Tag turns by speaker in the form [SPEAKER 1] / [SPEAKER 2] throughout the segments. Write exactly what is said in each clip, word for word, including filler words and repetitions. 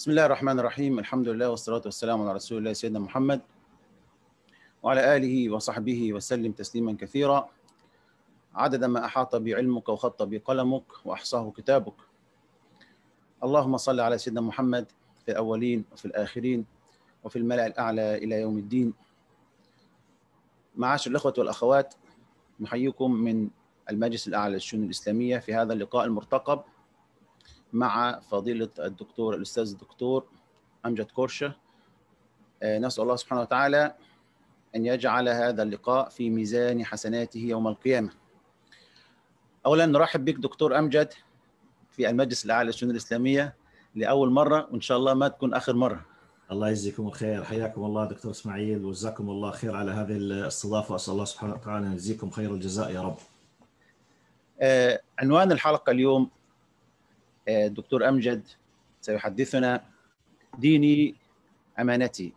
[SPEAKER 1] بسم الله الرحمن الرحيم. الحمد لله والصلاة والسلام على رسول الله سيدنا محمد وعلى آله وصحبه وسلم تسليما كثيرا عدد ما أحاط بعلمك وخط بقلمك وأحصاه كتابك. اللهم صل على سيدنا محمد في الأولين وفي الآخرين وفي الملأ الأعلى إلى يوم الدين. معاشر الأخوة والأخوات، نحييكم من المجلس الأعلى للشؤون الإسلامية في هذا اللقاء المرتقب مع فضيلة الدكتور الأستاذ الدكتور أمجد كورشة. نسأل الله سبحانه وتعالى أن يجعل هذا اللقاء في ميزان حسناته يوم القيامة. أولا نرحب بك دكتور أمجد في المجلس الأعلى للشؤون الإسلامية لأول مرة، وإن شاء الله ما تكون آخر مرة.
[SPEAKER 2] الله يجزيكم الخير، حياكم الله دكتور إسماعيل، وجزاكم الله خير على هذه الاستضافة، وأسأل الله سبحانه وتعالى أن يجزيكم خير الجزاء يا رب.
[SPEAKER 1] آه عنوان الحلقة اليوم آه دكتور أمجد سيحدثنا ديني أمانتي.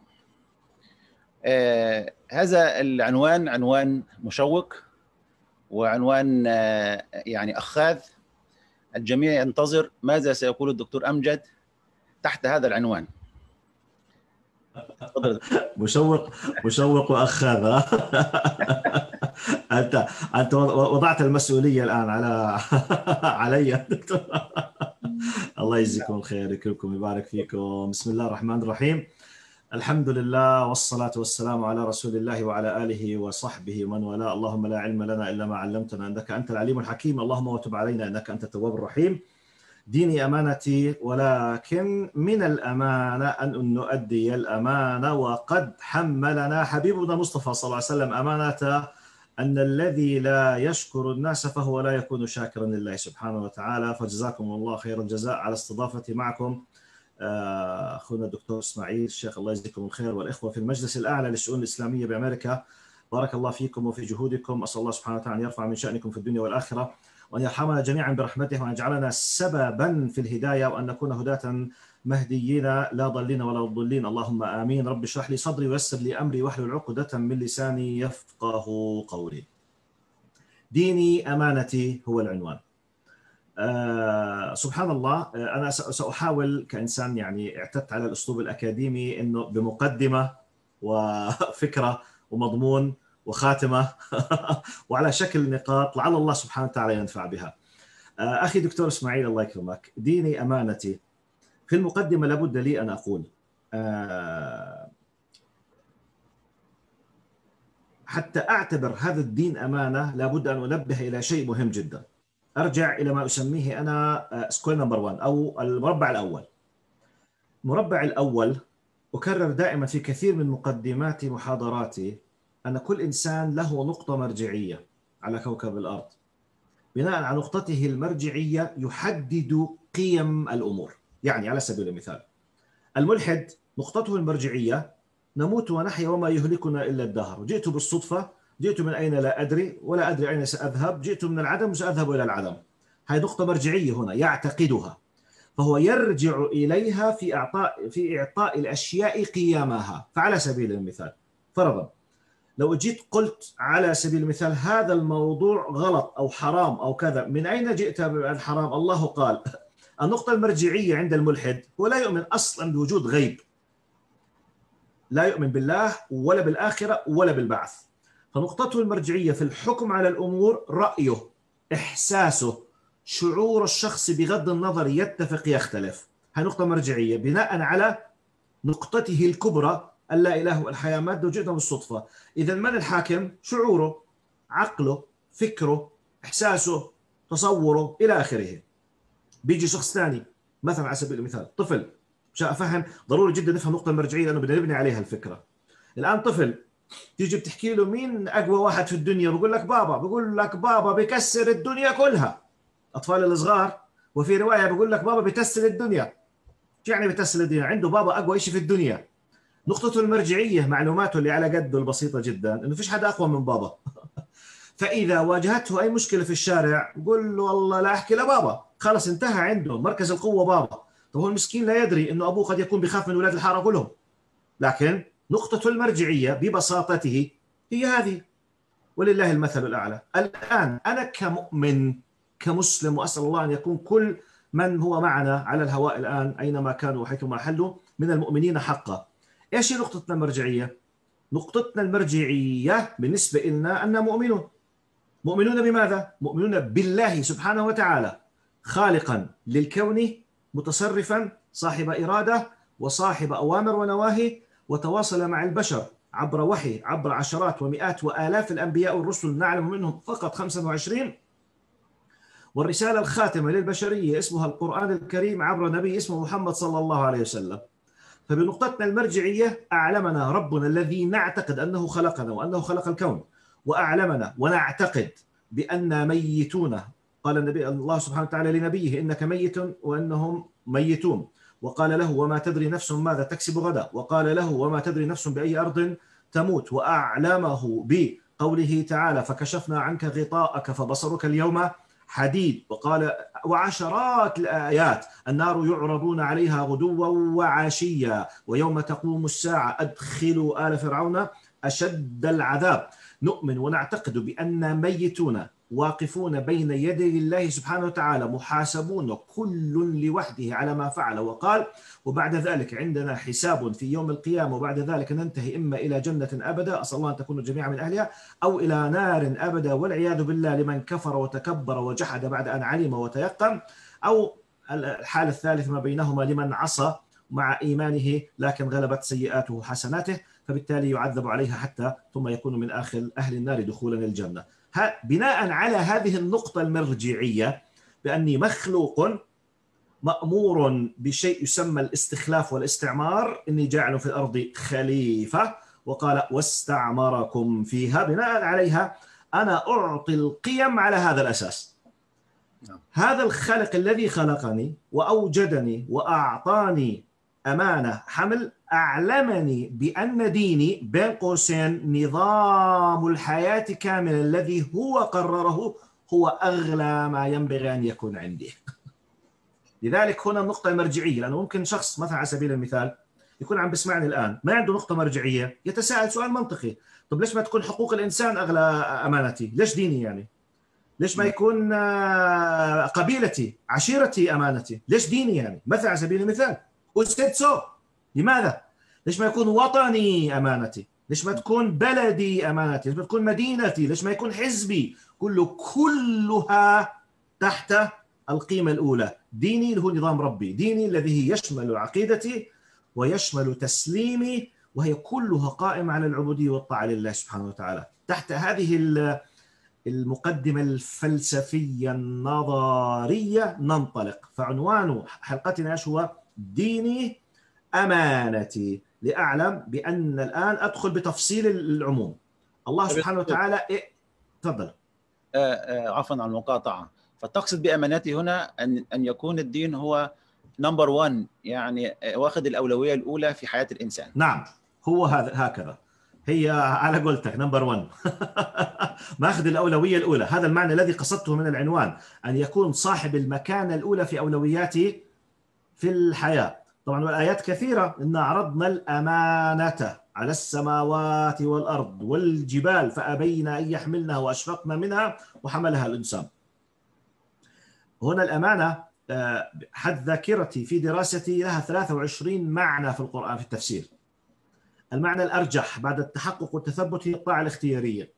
[SPEAKER 1] آه هذا العنوان عنوان مشوق وعنوان آه يعني أخاذ. الجميع ينتظر ماذا سيقول الدكتور أمجد تحت هذا العنوان.
[SPEAKER 2] مشوق مشوق وأخاذ. أنت أنت وضعت المسؤولية الآن على علي دكتور. الله يجزيكم الخير، يكرمكم، يبارك فيكم. بسم الله الرحمن الرحيم. الحمد لله والصلاة والسلام على رسول الله وعلى آله وصحبه ومن والاه. اللهم لا علم لنا إلا ما علمتنا إنك أنت العليم الحكيم. اللهم وتب علينا إنك أنت التواب الرحيم. ديني أمانتي، ولكن من الأمانة أن نؤدي الأمانة، وقد حملنا حبيبنا مصطفى صلى الله عليه وسلم أمانة أن الذي لا يشكر الناس فهو لا يكون شاكرا لله سبحانه وتعالى. فجزاكم الله خير الجزاء على استضافتي معكم أخونا الدكتور إسماعيل الشيخ، الله يجزيكم الخير، والإخوة في المجلس الأعلى للشؤون الإسلامية بأمريكا، بارك الله فيكم وفي جهودكم. أسأل الله سبحانه وتعالى أن يرفع من شأنكم في الدنيا والآخرة، وأن يرحمنا جميعا برحمته، وأن يجعلنا سببا في الهداية، وأن نكون هداة مهديين لا ضالين ولا ضالين. اللهم آمين. رب اشرح لي صدري ويسر لي أمري واحلل عقدة من لساني يفقه قولي. ديني أمانتي هو العنوان. آه سبحان الله. آه أنا سأحاول كإنسان يعني اعتدت على الأسلوب الأكاديمي أنه بمقدمة وفكرة ومضمون وخاتمة وعلى شكل نقاط لعل الله سبحانه وتعالى ينفع بها. آه أخي دكتور إسماعيل الله يكرمك، ديني أمانتي. في المقدمة لابد لي أن أقول آه حتى أعتبر هذا الدين أمانة لابد أن أنبه إلى شيء مهم جدا. أرجع إلى ما أسميه أنا سكوير نمبر واحد أو المربع الأول. المربع الأول أكرر دائما في كثير من مقدمات محاضراتي أن كل إنسان له نقطة مرجعية على كوكب الأرض. بناء على نقطته المرجعية يحدد قيم الأمور. يعني على سبيل المثال الملحد نقطته المرجعية نموت ونحيا وما يهلكنا إلا الدهر. جئت بالصدفة، جئت من أين لا أدري ولا أدري أين سأذهب، جئت من العدم وسأذهب إلى العدم. هذه نقطة مرجعية هنا يعتقدها، فهو يرجع إليها في إعطاء في إعطاء الأشياء قيمها. فعلى سبيل المثال فرضا لو جيت قلت على سبيل المثال هذا الموضوع غلط أو حرام أو كذا، من أين جئت بالحرام؟ الله قال. النقطة المرجعية عند الملحد هو لا يؤمن أصلا بوجود غيب، لا يؤمن بالله ولا بالآخرة ولا بالبعث. فنقطته المرجعية في الحكم على الأمور رأيه، إحساسه، شعور الشخص بغض النظر يتفق يختلف. هذه نقطة مرجعية بناء على نقطته الكبرى أن لا إله والحياة مادة وجئنا بالصدفة. إذا من الحاكم؟ شعوره، عقله، فكره، إحساسه، تصوره إلى آخره. بيجي شخص ثاني مثلا على سبيل المثال طفل، مش أفهم ضروري جدا نفهم النقطة المرجعية لأنه بدنا نبني عليها الفكرة. الآن طفل تيجي بتحكي له مين أقوى واحد في الدنيا، بقول لك بابا، بقول لك بابا بيكسر الدنيا كلها. أطفال الصغار، وفي رواية بقول لك بابا بيكسر الدنيا. شو يعني بيكسر الدنيا؟ عنده بابا أقوى شيء في الدنيا. نقطته المرجعية معلوماته اللي على قده البسيطة جدا إنه فيش حدا أقوى من بابا. فإذا واجهته أي مشكلة في الشارع قل له والله لا أحكي لبابا، خلاص انتهى عنده مركز القوة بابا. طب هو المسكين لا يدري إنه أبوه قد يكون بخاف من أولاد الحارة كلهم. لكن نقطة المرجعية ببساطته هي هذه، ولله المثل الأعلى. الآن أنا كمؤمن كمسلم، وأسأل الله أن يكون كل من هو معنا على الهواء الآن أينما كانوا وحيثما حلوا من المؤمنين حقا. إيش هي نقطتنا المرجعية؟ نقطتنا المرجعية بالنسبة لنا أننا مؤمنون. مؤمنون بماذا؟ مؤمنون بالله سبحانه وتعالى خالقا للكون، متصرفا، صاحب إرادة وصاحب أوامر ونواهي، وتواصل مع البشر عبر وحي، عبر عشرات ومئات وآلاف الأنبياء والرسل، نعلم منهم فقط خمسة وعشرين، والرسالة الخاتمة للبشرية اسمها القرآن الكريم عبر نبي اسمه محمد صلى الله عليه وسلم. فبنقطتنا المرجعية أعلمنا ربنا الذي نعتقد أنه خلقنا وأنه خلق الكون، وأعلمنا ونعتقد بأننا ميتون. قال النبي الله سبحانه وتعالى لنبيه إنك ميت وأنهم ميتون، وقال له وما تدري نفس ماذا تكسب غدا، وقال له وما تدري نفس بأي أرض تموت، وأعلمه بقوله تعالى فكشفنا عنك غطاءك فبصرك اليوم حديد، وقال وعشرات الآيات النار يعرضون عليها غدوا وعشيا ويوم تقوم الساعة أدخلوا آل فرعون أشد العذاب. نؤمن ونعتقد بأن ميتون واقفون بين يدي الله سبحانه وتعالى محاسبون كل لوحده على ما فعل وقال، وبعد ذلك عندنا حساب في يوم القيامة، وبعد ذلك ننتهي إما إلى جنة أبدا أسأل الله أن تكونوا جميعا من أهلها، أو إلى نار أبدا والعياذ بالله لمن كفر وتكبر وجحد بعد أن علم وتيقن، أو الحال الثالث ما بينهما لمن عصى مع إيمانه لكن غلبت سيئاته حسناته فبالتالي يعذب عليها حتى ثم يكون من آخر أهل النار دخولا الجنة. بناء على هذه النقطة المرجعية بأني مخلوق مأمور بشيء يسمى الاستخلاف والاستعمار، إني جاعل في الأرض خليفة، وقال واستعمركم فيها، بناء عليها أنا أعطي القيم على هذا الأساس. هذا الخلق الذي خلقني وأوجدني وأعطاني أمانة حمل أعلمني بأن ديني بين قوسين نظام الحياة كاملا الذي هو قرره هو أغلى ما ينبغي أن يكون عندي. لذلك هنا النقطة المرجعية، لأنه ممكن شخص مثلا على سبيل المثال يكون عم بسمعني الآن ما عنده نقطة مرجعية، يتساءل سؤال منطقي، طب ليش ما تكون حقوق الإنسان أغلى أمانتي؟ ليش ديني يعني؟ ليش ما يكون قبيلتي عشيرتي أمانتي؟ ليش ديني يعني؟ مثلا على سبيل المثال وسيد سو، لماذا؟ ليش ما يكون وطني أمانتي؟ ليش ما تكون بلدي أمانتي؟ ليش ما تكون مدينتي؟ ليش ما يكون حزبي؟ كله كلها تحت القيمة الأولى، ديني اللي هو نظام ربي، ديني الذي يشمل عقيدتي ويشمل تسليمي، وهي كلها قائمة على العبودية والطاعة لله سبحانه وتعالى. تحت هذه المقدمة الفلسفية النظرية ننطلق، فعنوان حلقتنا ايش هو؟ ديني أمانتي، لأعلم بأن الآن أدخل بتفصيل العموم. الله سبحانه وتعالى إيه؟ تفضل.
[SPEAKER 1] عفوا عن المقاطعة، فتقصد بأمانتي هنا أن أن يكون الدين هو نمبر وان، يعني واخذ الأولوية الأولى في حياة الإنسان.
[SPEAKER 2] نعم هو هذا هكذا، هي على قولتك نمبر وان ماخذ الأولوية الأولى. هذا المعنى الذي قصدته من العنوان، أن يكون صاحب المكانة الأولى في أولوياتي في الحياة. طبعا والآيات كثيرة، إن عرضنا الأمانة على السماوات والأرض والجبال فأبين أن يحملنها وأشفقن منها وحملها الإنسان. هنا الأمانة حد ذاكرتي في دراستي لها ثلاثة وعشرين معنى في القرآن في التفسير. المعنى الأرجح بعد التحقق والتثبت هي الطاعة الاختيارية.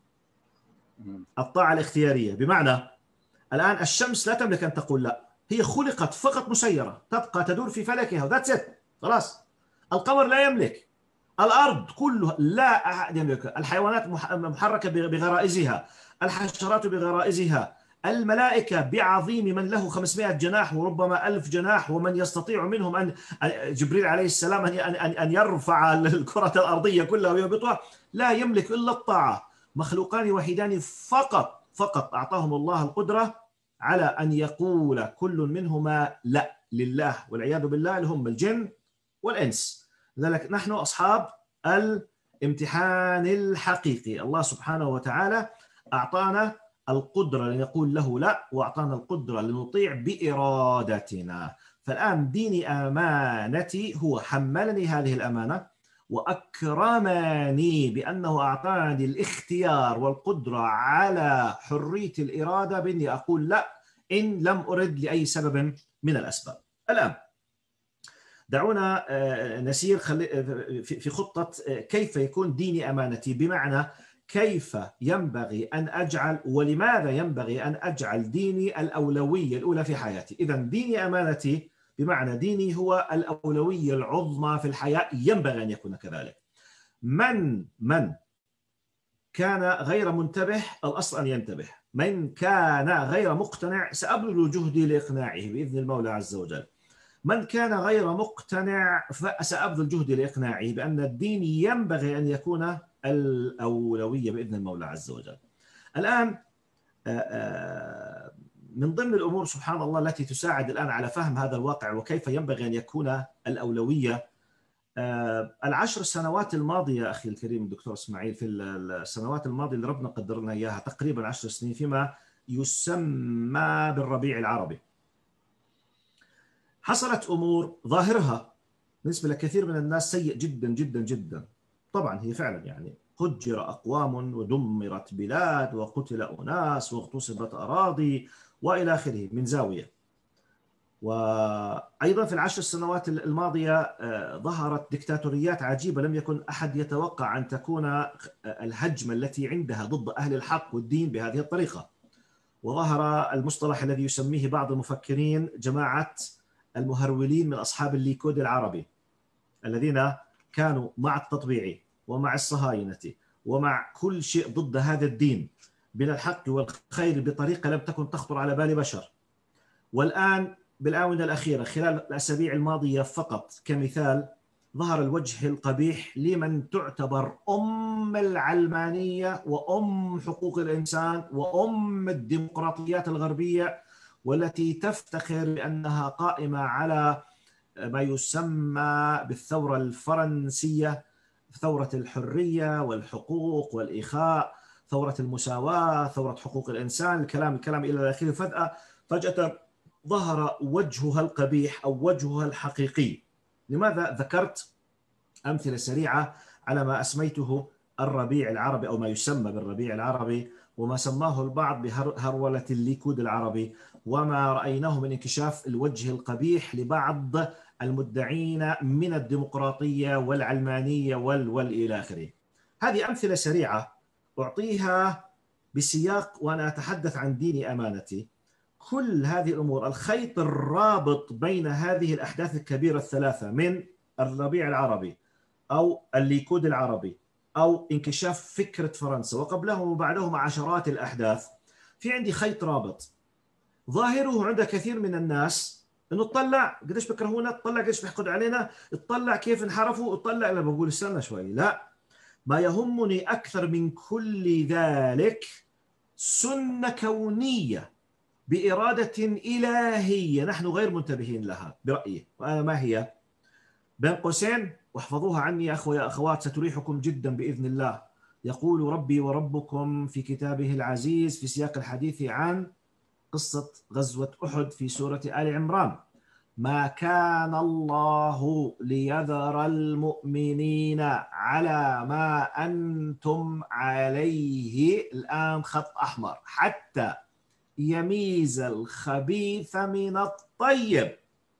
[SPEAKER 2] الطاعة الاختيارية بمعنى الآن الشمس لا تملك أن تقول لا، هي خلقت فقط مسيرة تبقى تدور في فلكها وذاتس إت خلاص. القمر لا يملك، الأرض كلها لا أحد يملك، الحيوانات محركة بغرائزها، الحشرات بغرائزها، الملائكة بعظيم من له خمسمائة جناح وربما ألف جناح، ومن يستطيع منهم أن جبريل عليه السلام أن أن يرفع الكرة الأرضية كلها ويهبطها، لا يملك إلا الطاعة. مخلوقان وحيدان فقط فقط أعطاهم الله القدرة على أن يقول كل منهما لا لله والعياذ بالله، اللي هم الجن والإنس. لذلك نحن أصحاب الامتحان الحقيقي. الله سبحانه وتعالى أعطانا القدرة لنقول له لا، وأعطانا القدرة لنطيع بإرادتنا. فالآن ديني أمانتي، هو حملني هذه الأمانة وأكرمني بأنه أعطاني الاختيار والقدرة على حرية الإرادة بأني أقول لا إن لم أرد لأي سبب من الأسباب. الآن دعونا نسير في خطة كيف يكون ديني أمانتي، بمعنى كيف ينبغي أن أجعل ولماذا ينبغي أن أجعل ديني الأولوية الأولى في حياتي. إذن ديني أمانتي بمعنى ديني هو الأولوية العظمى في الحياة، ينبغي أن يكون كذلك. من من كان غير منتبه الأصل أن ينتبه، من كان غير مقتنع سأبذل جهدي لإقناعه بإذن المولى عز وجل. من كان غير مقتنع فسأبذل جهدي لإقناعه بأن الدين ينبغي أن يكون الأولوية بإذن المولى عز وجل. الآن من ضمن الأمور سبحان الله التي تساعد الآن على فهم هذا الواقع وكيف ينبغي أن يكون الأولوية، العشر سنوات الماضية أخي الكريم الدكتور إسماعيل، في السنوات الماضية اللي ربنا قدر لنا إياها تقريبا عشر سنين فيما يسمى بالربيع العربي، حصلت أمور ظاهرها بالنسبة لكثير من الناس سيء جدا جدا جدا. طبعا هي فعلا يعني هجر أقوام ودمرت بلاد وقتل أناس واغتصبت أراضي وإلى آخره من زاوية. وأيضا في العشر سنوات الماضية ظهرت دكتاتوريات عجيبة لم يكن أحد يتوقع أن تكون الهجمة التي عندها ضد أهل الحق والدين بهذه الطريقة. وظهر المصطلح الذي يسميه بعض المفكرين جماعة المهرولين من أصحاب الليكود العربي، الذين كانوا مع التطبيع ومع الصهاينة ومع كل شيء ضد هذا الدين من الحق والخير بطريقة لم تكن تخطر على بال بشر. والآن بالآونة الأخيرة خلال الأسابيع الماضية فقط كمثال ظهر الوجه القبيح لمن تعتبر أم العلمانية وأم حقوق الإنسان وأم الديمقراطيات الغربية، والتي تفتخر بأنها قائمة على ما يسمى بالثورة الفرنسية، ثورة الحرية والحقوق والإخاء، ثورة المساواة، ثورة حقوق الإنسان، الكلام الكلام إلى آخره. فجأة فجأة ظهر وجهها القبيح أو وجهها الحقيقي. لماذا ذكرت أمثلة سريعة على ما أسميته الربيع العربي أو ما يسمى بالربيع العربي، وما سماه البعض بهرولة الليكود العربي، وما رأيناه من انكشاف الوجه القبيح لبعض المدعين من الديمقراطية والعلمانية وال والإلى آخره. هذه أمثلة سريعة أعطيها بسياق وأنا أتحدث عن ديني أمانتي. كل هذه الأمور، الخيط الرابط بين هذه الأحداث الكبيرة الثلاثة من الربيع العربي أو الليكود العربي أو انكشاف فكرة فرنسا وقبلهم وبعدهم عشرات الأحداث، في عندي خيط رابط ظاهره عند كثير من الناس انه اطلع قديش بكرهونا، اطلع قديش بيحقد علينا، اطلع كيف انحرفوا، اطلع. انا بقول استنى شوي، لا، ما يهمني اكثر من كل ذلك سنة كونية بإرادة إلهية نحن غير منتبهين لها برأيي. وأنا ما هي؟ بين قوسين واحفظوها عني يا أخوة يا أخوات ستريحكم جدا بإذن الله. يقول ربي وربكم في كتابه العزيز في سياق الحديث عن قصة غزوة أحد في سورة آل عمران: ما كان الله ليذر المؤمنين على ما أنتم عليه، الآن خط أحمر، حتى يميز الخبيث من الطيب،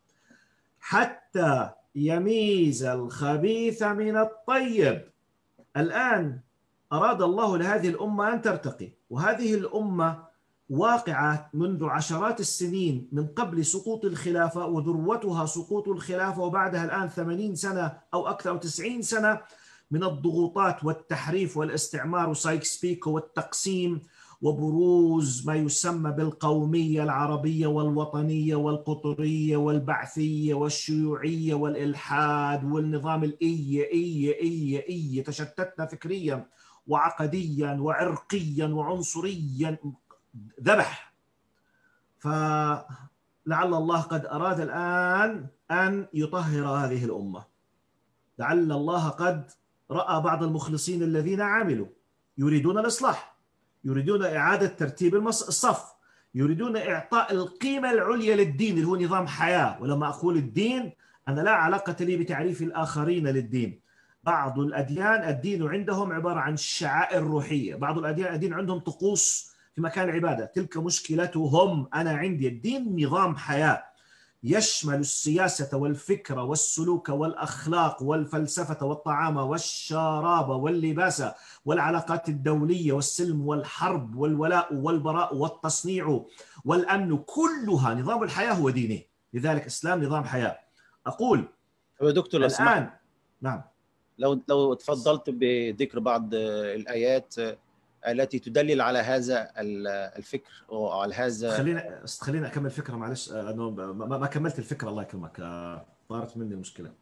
[SPEAKER 2] حتى يميز الخبيث من الطيب. الآن أراد الله لهذه الأمة أن ترتقي، وهذه الأمة واقعة منذ عشرات السنين من قبل سقوط الخلافة، وذروتها سقوط الخلافة، وبعدها الآن ثمانين سنة أو أكثر أو تسعين سنة من الضغوطات والتحريف والاستعمار وسايكس بيكو والتقسيم وبروز ما يسمى بالقومية العربية والوطنية والقطرية والبعثية والشيوعية والإلحاد والنظام الإي إي إي إي تشتتنا فكريا وعقديا وعرقيا وعنصريا، ذبح. فلعل الله قد أراد الآن أن يطهر هذه الأمة. لعل الله قد رأى بعض المخلصين الذين عملوا يريدون الإصلاح، يريدون إعادة ترتيب الصف، يريدون إعطاء القيمة العليا للدين اللي هو نظام حياة. ولما أقول الدين أنا لا علاقة لي بتعريف الآخرين للدين. بعض الأديان الدين عندهم عبارة عن شعائر روحية، بعض الأديان الدين عندهم طقوس في مكان العبادة، تلك مشكلتهم. أنا عندي الدين نظام حياة يشمل السياسة والفكر والسلوك والأخلاق والفلسفة والطعام والشراب واللباس والعلاقات الدولية والسلم والحرب والولاء والبراء والتصنيع والأمن، كلها نظام الحياة هو ديني. لذلك الإسلام نظام حياة. أقول
[SPEAKER 1] يا دكتور
[SPEAKER 2] الآن نعم
[SPEAKER 1] لو لو تفضلت بذكر بعض الآيات التي تدلل على هذا الفكر وعلى هذا.
[SPEAKER 2] خلينا خلينا أكمل الفكرة، معلش أنه ما كملت الفكرة، الله يكرمك، طارت مني المشكلة.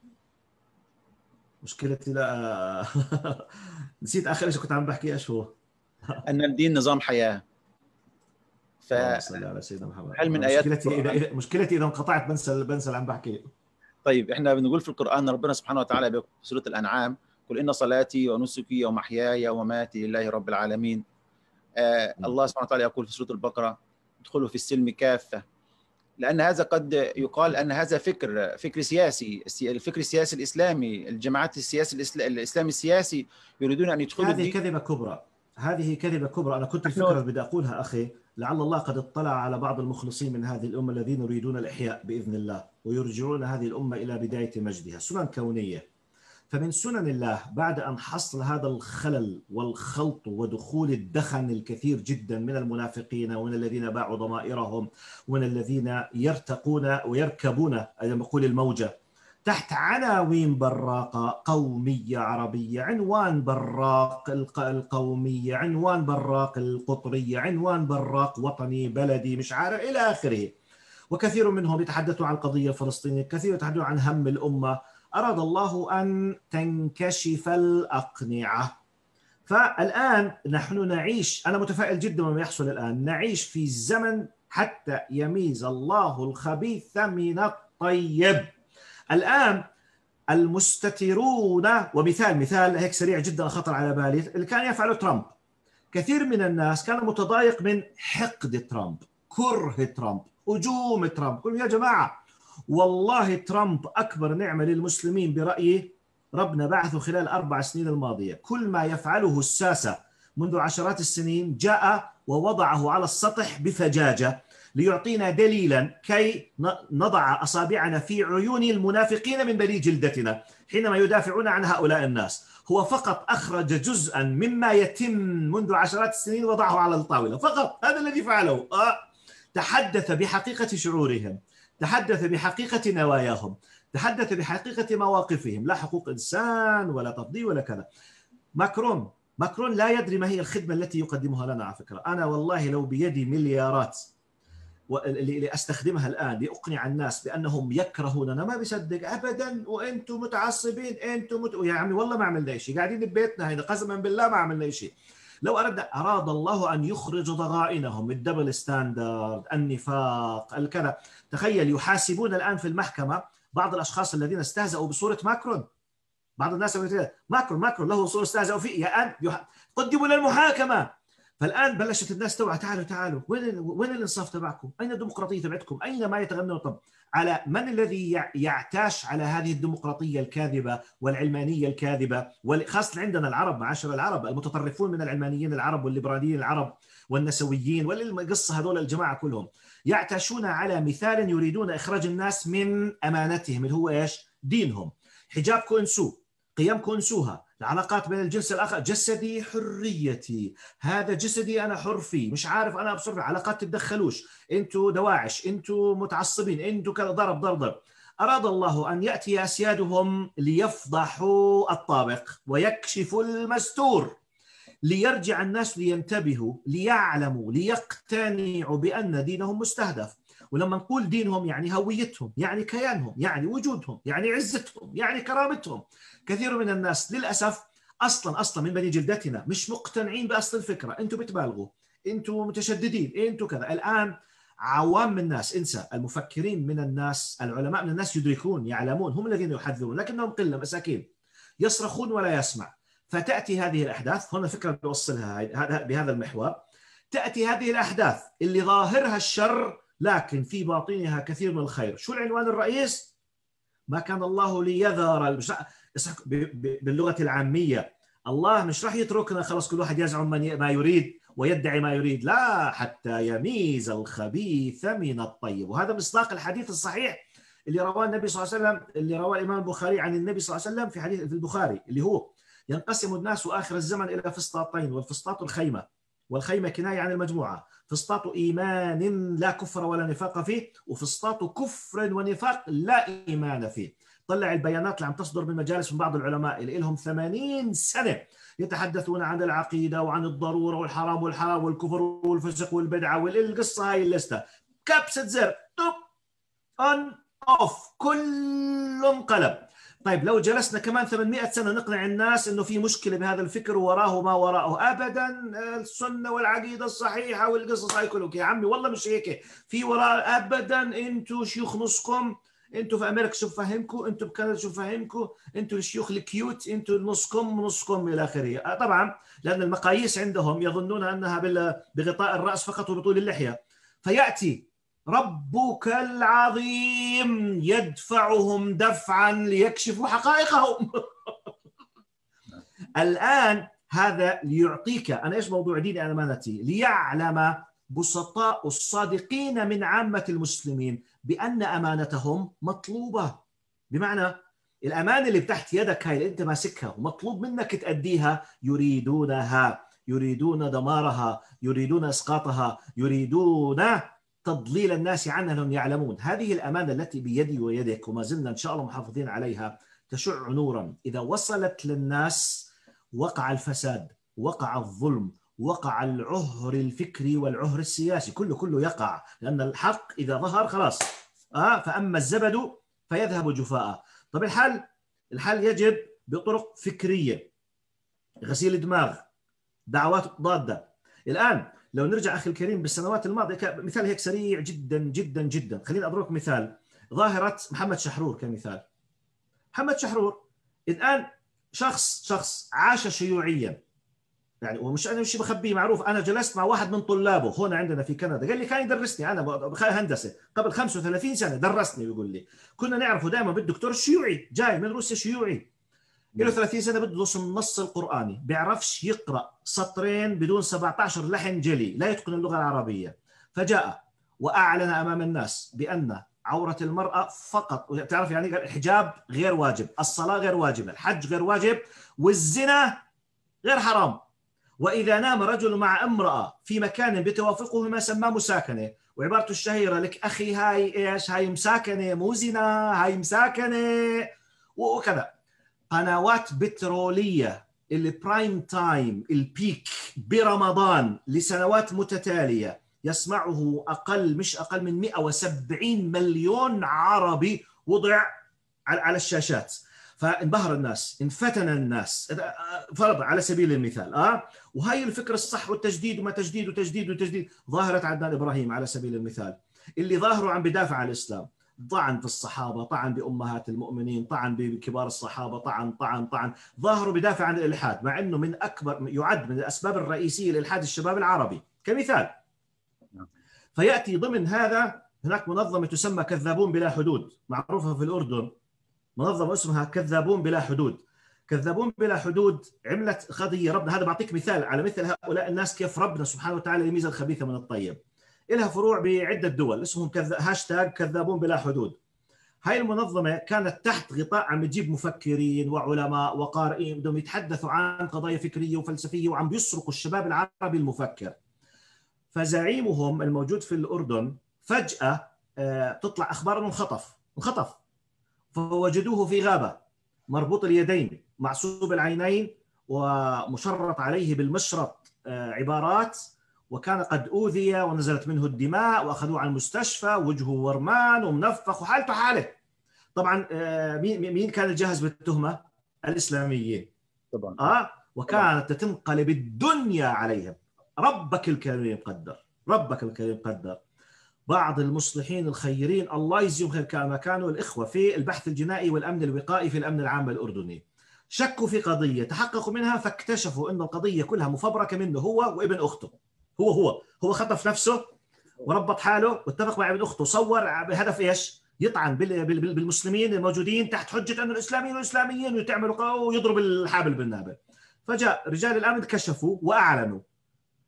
[SPEAKER 2] مشكلتي لا نسيت آخر شيء كنت عم بحكي. إيش هو؟
[SPEAKER 1] أن الدين نظام حياة.
[SPEAKER 2] ف صلى على سيدنا محمد.
[SPEAKER 1] هل من آيات
[SPEAKER 2] مشكلتي إذا مشكلتي إذا انقطعت بنسى بنسى اللي عم بحكي.
[SPEAKER 1] طيب إحنا بنقول في القرآن ربنا سبحانه وتعالى في سورة الأنعام: قل إن صلاتي ونسكي ومحياي ومماتي لله رب العالمين. آه الله سبحانه وتعالى يقول في سورة البقرة: ادخلوا في السلم كافة. لأن هذا قد يقال أن هذا فكر فكر سياسي، الفكر السياسي الإسلامي، الجماعات السياسي الإسلامي السياسي يريدون أن يدخلوا.
[SPEAKER 2] هذه كذبة كبرى، هذه كذبة كبرى. أنا كنت الفكرة بدي أقولها أخي، لعل الله قد اطلع على بعض المخلصين من هذه الأمة الذين يريدون الإحياء بإذن الله ويرجعون هذه الأمة إلى بداية مجدها. سنن كونية. فمن سنن الله بعد أن حصل هذا الخلل والخلط ودخول الدخن الكثير جدا من المنافقين ومن الذين باعوا ضمائرهم ومن الذين يرتقون ويركبون نقول الموجة تحت عناوين براقة، قومية عربية، عنوان براق القومية، عنوان براق القطرية، عنوان براق وطني بلدي مش عارف إلى آخره. وكثير منهم يتحدثوا عن القضية الفلسطينية، كثير يتحدثوا عن هم الأمة. أراد الله أن تنكشف الأقنعة. فالآن نحن نعيش، أنا متفائل جدا بما يحصل الآن، نعيش في زمن حتى يميز الله الخبيث من الطيب. الآن المستترون، ومثال مثال هيك سريع جدا خطر على بالي اللي كان يفعله ترامب. كثير من الناس كان متضايق من حقد ترامب، كره ترامب، هجوم ترامب. قلوا يا جماعة والله ترامب أكبر نعمة للمسلمين برأيي ربنا بعثه خلال الأربع سنين الماضية. كل ما يفعله الساسة منذ عشرات السنين جاء ووضعه على السطح بفجاجة ليعطينا دليلا كي نضع أصابعنا في عيون المنافقين من بني جلدتنا حينما يدافعون عن هؤلاء الناس. هو فقط أخرج جزءا مما يتم منذ عشرات السنين وضعه على الطاولة فقط. هذا الذي فعله. آه. تحدث بحقيقة شعورهم، تحدث بحقيقة نواياهم، تحدث بحقيقة مواقفهم، لا حقوق إنسان ولا تفضيل ولا كذا. ماكرون ماكرون لا يدري ما هي الخدمة التي يقدمها لنا. على فكرة أنا والله لو بيدي مليارات اللي أستخدمها الآن لأقنع الناس بأنهم يكرهوننا ما بيصدق أبدا، وأنتم متعصبين، أنتم مت... يا عمي والله ما عملنا شيء، قاعدين ببيتنا هنا قسما بالله ما عملنا شيء. لو أراد أراد الله أن يخرج ضغائنهم، الدبل ستاندرد، النفاق، الكذا. تخيل يحاسبون الآن في المحكمة بعض الأشخاص الذين استهزأوا بصورة ماكرون. بعض الناس ماكرون ماكرون له صورة استهزأوا فيه، الآن قدموا للمحاكمة. فالآن بلشت الناس توعى، تعالوا تعالوا وين وين الإنصاف تبعكم؟ أين الديمقراطية تبعتكم؟ أين ما يتغنون؟ طب على من الذي يعتاش على هذه الديمقراطية الكاذبة والعلمانية الكاذبة؟ وخاصة عندنا العرب، معاشر العرب المتطرفون من العلمانيين العرب والليبراليين العرب والنسويين والقصة، هذول الجماعة كلهم يعتاشون على مثال يريدون إخراج الناس من أمانتهم اللي هو إيش؟ دينهم. حجابكم انسوه، قيمكم انسوها، العلاقات بين الجنس الآخر، جسدي حريتي، هذا جسدي أنا حر فيه، مش عارف أنا أبصر، علاقات تتدخلوش، أنتوا دواعش، أنتوا متعصبين، أنتوا كذا، ضرب ضرب ضرب. أراد الله أن يأتي أسيادهم ليفضحوا الطابق ويكشفوا المستور، ليرجع الناس لينتبهوا، ليعلموا، ليقتنعوا بأن دينهم مستهدف. ولما نقول دينهم يعني هويتهم، يعني كيانهم، يعني وجودهم، يعني عزتهم، يعني كرامتهم. كثير من الناس للأسف أصلا أصلا من بني جلدتنا مش مقتنعين بأصل الفكرة. أنتوا بتبالغوا، أنتوا متشددين، أنتوا كذا. الآن عوام الناس، انسى، المفكرين من الناس، العلماء من الناس يدركون، يعلمون، هم الذين يحذرون، لكنهم قلة مساكين يصرخون ولا يسمع. فتأتي هذه الأحداث، هنا فكرة بوصلها بهذا المحور. تأتي هذه الأحداث اللي ظاهرها الشر لكن في باطنها كثير من الخير. شو العنوان الرئيس؟ ما كان الله ليذر، باللغة العامية الله مش راح يتركنا خلاص كل واحد يزعم ما يريد ويدعي ما يريد، لا، حتى يميز الخبيث من الطيب. وهذا مصداق الحديث الصحيح اللي رواه النبي صلى الله عليه وسلم، اللي رواه الإمام البخاري عن النبي صلى الله عليه وسلم في حديث في البخاري، اللي هو ينقسم الناس آخر الزمن إلى فسطاطين، والفسطاط الخيمة، والخيمة كناية عن المجموعة. فسطاط إيمان لا كفر ولا نفاق فيه، وفسطاط كفر ونفاق لا إيمان فيه. طلع البيانات اللي عم تصدر من مجالس من بعض العلماء اللي لهم ثمانين سنة يتحدثون عن العقيدة وعن الضرورة والحرام والحرام والكفر والفسق والبدعة والقصة هاي الليستة، كبسة زر توب اون اوف كله انقلب. طيب لو جلسنا كمان ثمانمئة سنة نقنع الناس انه في مشكلة بهذا الفكر ووراه ما وراءه، ابدا السنة والعقيدة الصحيحة والقصص هاي كله يا عمي والله مش هيك، في وراء ابدا. انتوا شيوخ نصكم، انتوا في امريكا شو فهمكم، انتوا بكندا شو فهمكم، انتوا الشيوخ الكيوت، انتوا نصكم نصكم الى اخره. طبعا لان المقاييس عندهم يظنون انها بغطاء الراس فقط وبطول اللحية. فياتي ربك العظيم يدفعهم دفعا ليكشفوا حقائقهم. الآن هذا ليعطيك أنا إيش موضوع دين أمانتي، ليعلم بسطاء الصادقين من عامة المسلمين بأن أمانتهم مطلوبة. بمعنى الأمانة اللي تحت يدك هاي اللي أنت ماسكها ومطلوب منك تأديها، يريدونها، يريدون دمارها، يريدون إسقاطها، يريدون تضليل الناس عنها لهم يعلمون. هذه الأمانة التي بيدي ويدك وما زلنا إن شاء الله محافظين عليها تشع نورا، إذا وصلت للناس وقع الفساد، وقع الظلم، وقع العهر الفكري والعهر السياسي، كله كله يقع، لأن الحق إذا ظهر خلاص آه فأما الزبد فيذهب جفاء. طب الحل، الحل يجب بطرق فكرية، غسيل دماغ، دعوات ضادة. الآن لو نرجع أخي الكريم بالسنوات الماضية مثال هيك سريع جدا جدا جدا، خليني أضربك مثال، ظاهرة محمد شحرور كمثال. محمد شحرور الآن شخص شخص عاش شيوعيا، يعني ومش أنا مش بخبيه، معروف. أنا جلست مع واحد من طلابه هنا عندنا في كندا، قال لي كان يدرسني، أنا هندسة قبل خمسة وثلاثين سنة درسني، ويقول لي كنا نعرفه دائما بالدكتور الشيوعي جاي من روسيا شيوعي، له ثلاثين سنة بدرس النص القرآني، بيعرفش يقرأ سطرين بدون سبعة عشر لحن جلي، لا يتقن اللغة العربية. فجاء وأعلن أمام الناس بأن عورة المرأة فقط، تعرف يعني الحجاب غير واجب، الصلاة غير واجبة، الحج غير واجب، والزنا غير حرام. وإذا نام رجل مع امرأة في مكان بتوافقه ما سماه مساكنة، وعبارته الشهيرة لك أخي هاي إيش، هاي مساكنة مو زنا، هاي مساكنة وكذا. قنوات بترولية البرايم تايم البيك برمضان لسنوات متتالية يسمعه أقل مش أقل من مئة وسبعين مليون عربي وضع على الشاشات. فانبهر الناس، انفتن الناس، فرض على سبيل المثال اه وهي الفكره الصح والتجديد وما تجديد وتجديد وتجديد. ظاهره عدنان ابراهيم على سبيل المثال اللي ظاهره عم بدافع عن الاسلام، طعن في الصحابه، طعن بامهات المؤمنين، طعن بكبار الصحابه، طعن طعن طعن ظاهره بدافع عن الالحاد، مع انه من اكبر يعد من الاسباب الرئيسيه للالحاد الشباب العربي كمثال. فياتي ضمن هذا هناك منظمه تسمى كذابون بلا حدود، معروفه في الاردن، منظمة اسمها كذابون بلا حدود. كذابون بلا حدود عملت قضية، ربنا هذا بعطيك مثال على مثل هؤلاء الناس كيف ربنا سبحانه وتعالى يميز الخبيث من الطيب. إلها فروع بعدة دول، اسمهم كذ... هاشتاج كذابون بلا حدود. هاي المنظمة كانت تحت غطاء عم تجيب مفكرين وعلماء وقارئين بدهم يتحدثوا عن قضايا فكرية وفلسفية، وعم بيسرقوا الشباب العربي المفكر. فزعيمهم الموجود في الأردن فجأة تطلع أخبار أنه انخطف انخطف فوجدوه في غابة مربوط اليدين معصوب العينين ومشرط عليه بالمشرط عبارات، وكان قد أوذي ونزلت منه الدماء، وأخذوه على المستشفى وجهه ورمان ومنفخ وحالته حالة. طبعا مين كان الجاهز بالتهمة؟ الإسلاميين طبعا. آه وكانت تنقلب الدنيا عليهم. ربك الكريم قدر، ربك الكريم قدر. بعض المصلحين الخيرين الله يجزيهم خير كما كانوا الإخوة في البحث الجنائي والأمن الوقائي في الأمن العام الأردني، شكوا في قضية تحققوا منها فاكتشفوا أن القضية كلها مفبركة منه هو وابن أخته. هو هو هو خطف نفسه وربط حاله واتفق مع ابن أخته، صور بهدف إيش؟ يطعن بالمسلمين الموجودين تحت حجة أنه الإسلاميين والإسلاميين وتعملوا ويضرب الحابل بالنابل. فجاء رجال الأمن كشفوا وأعلنوا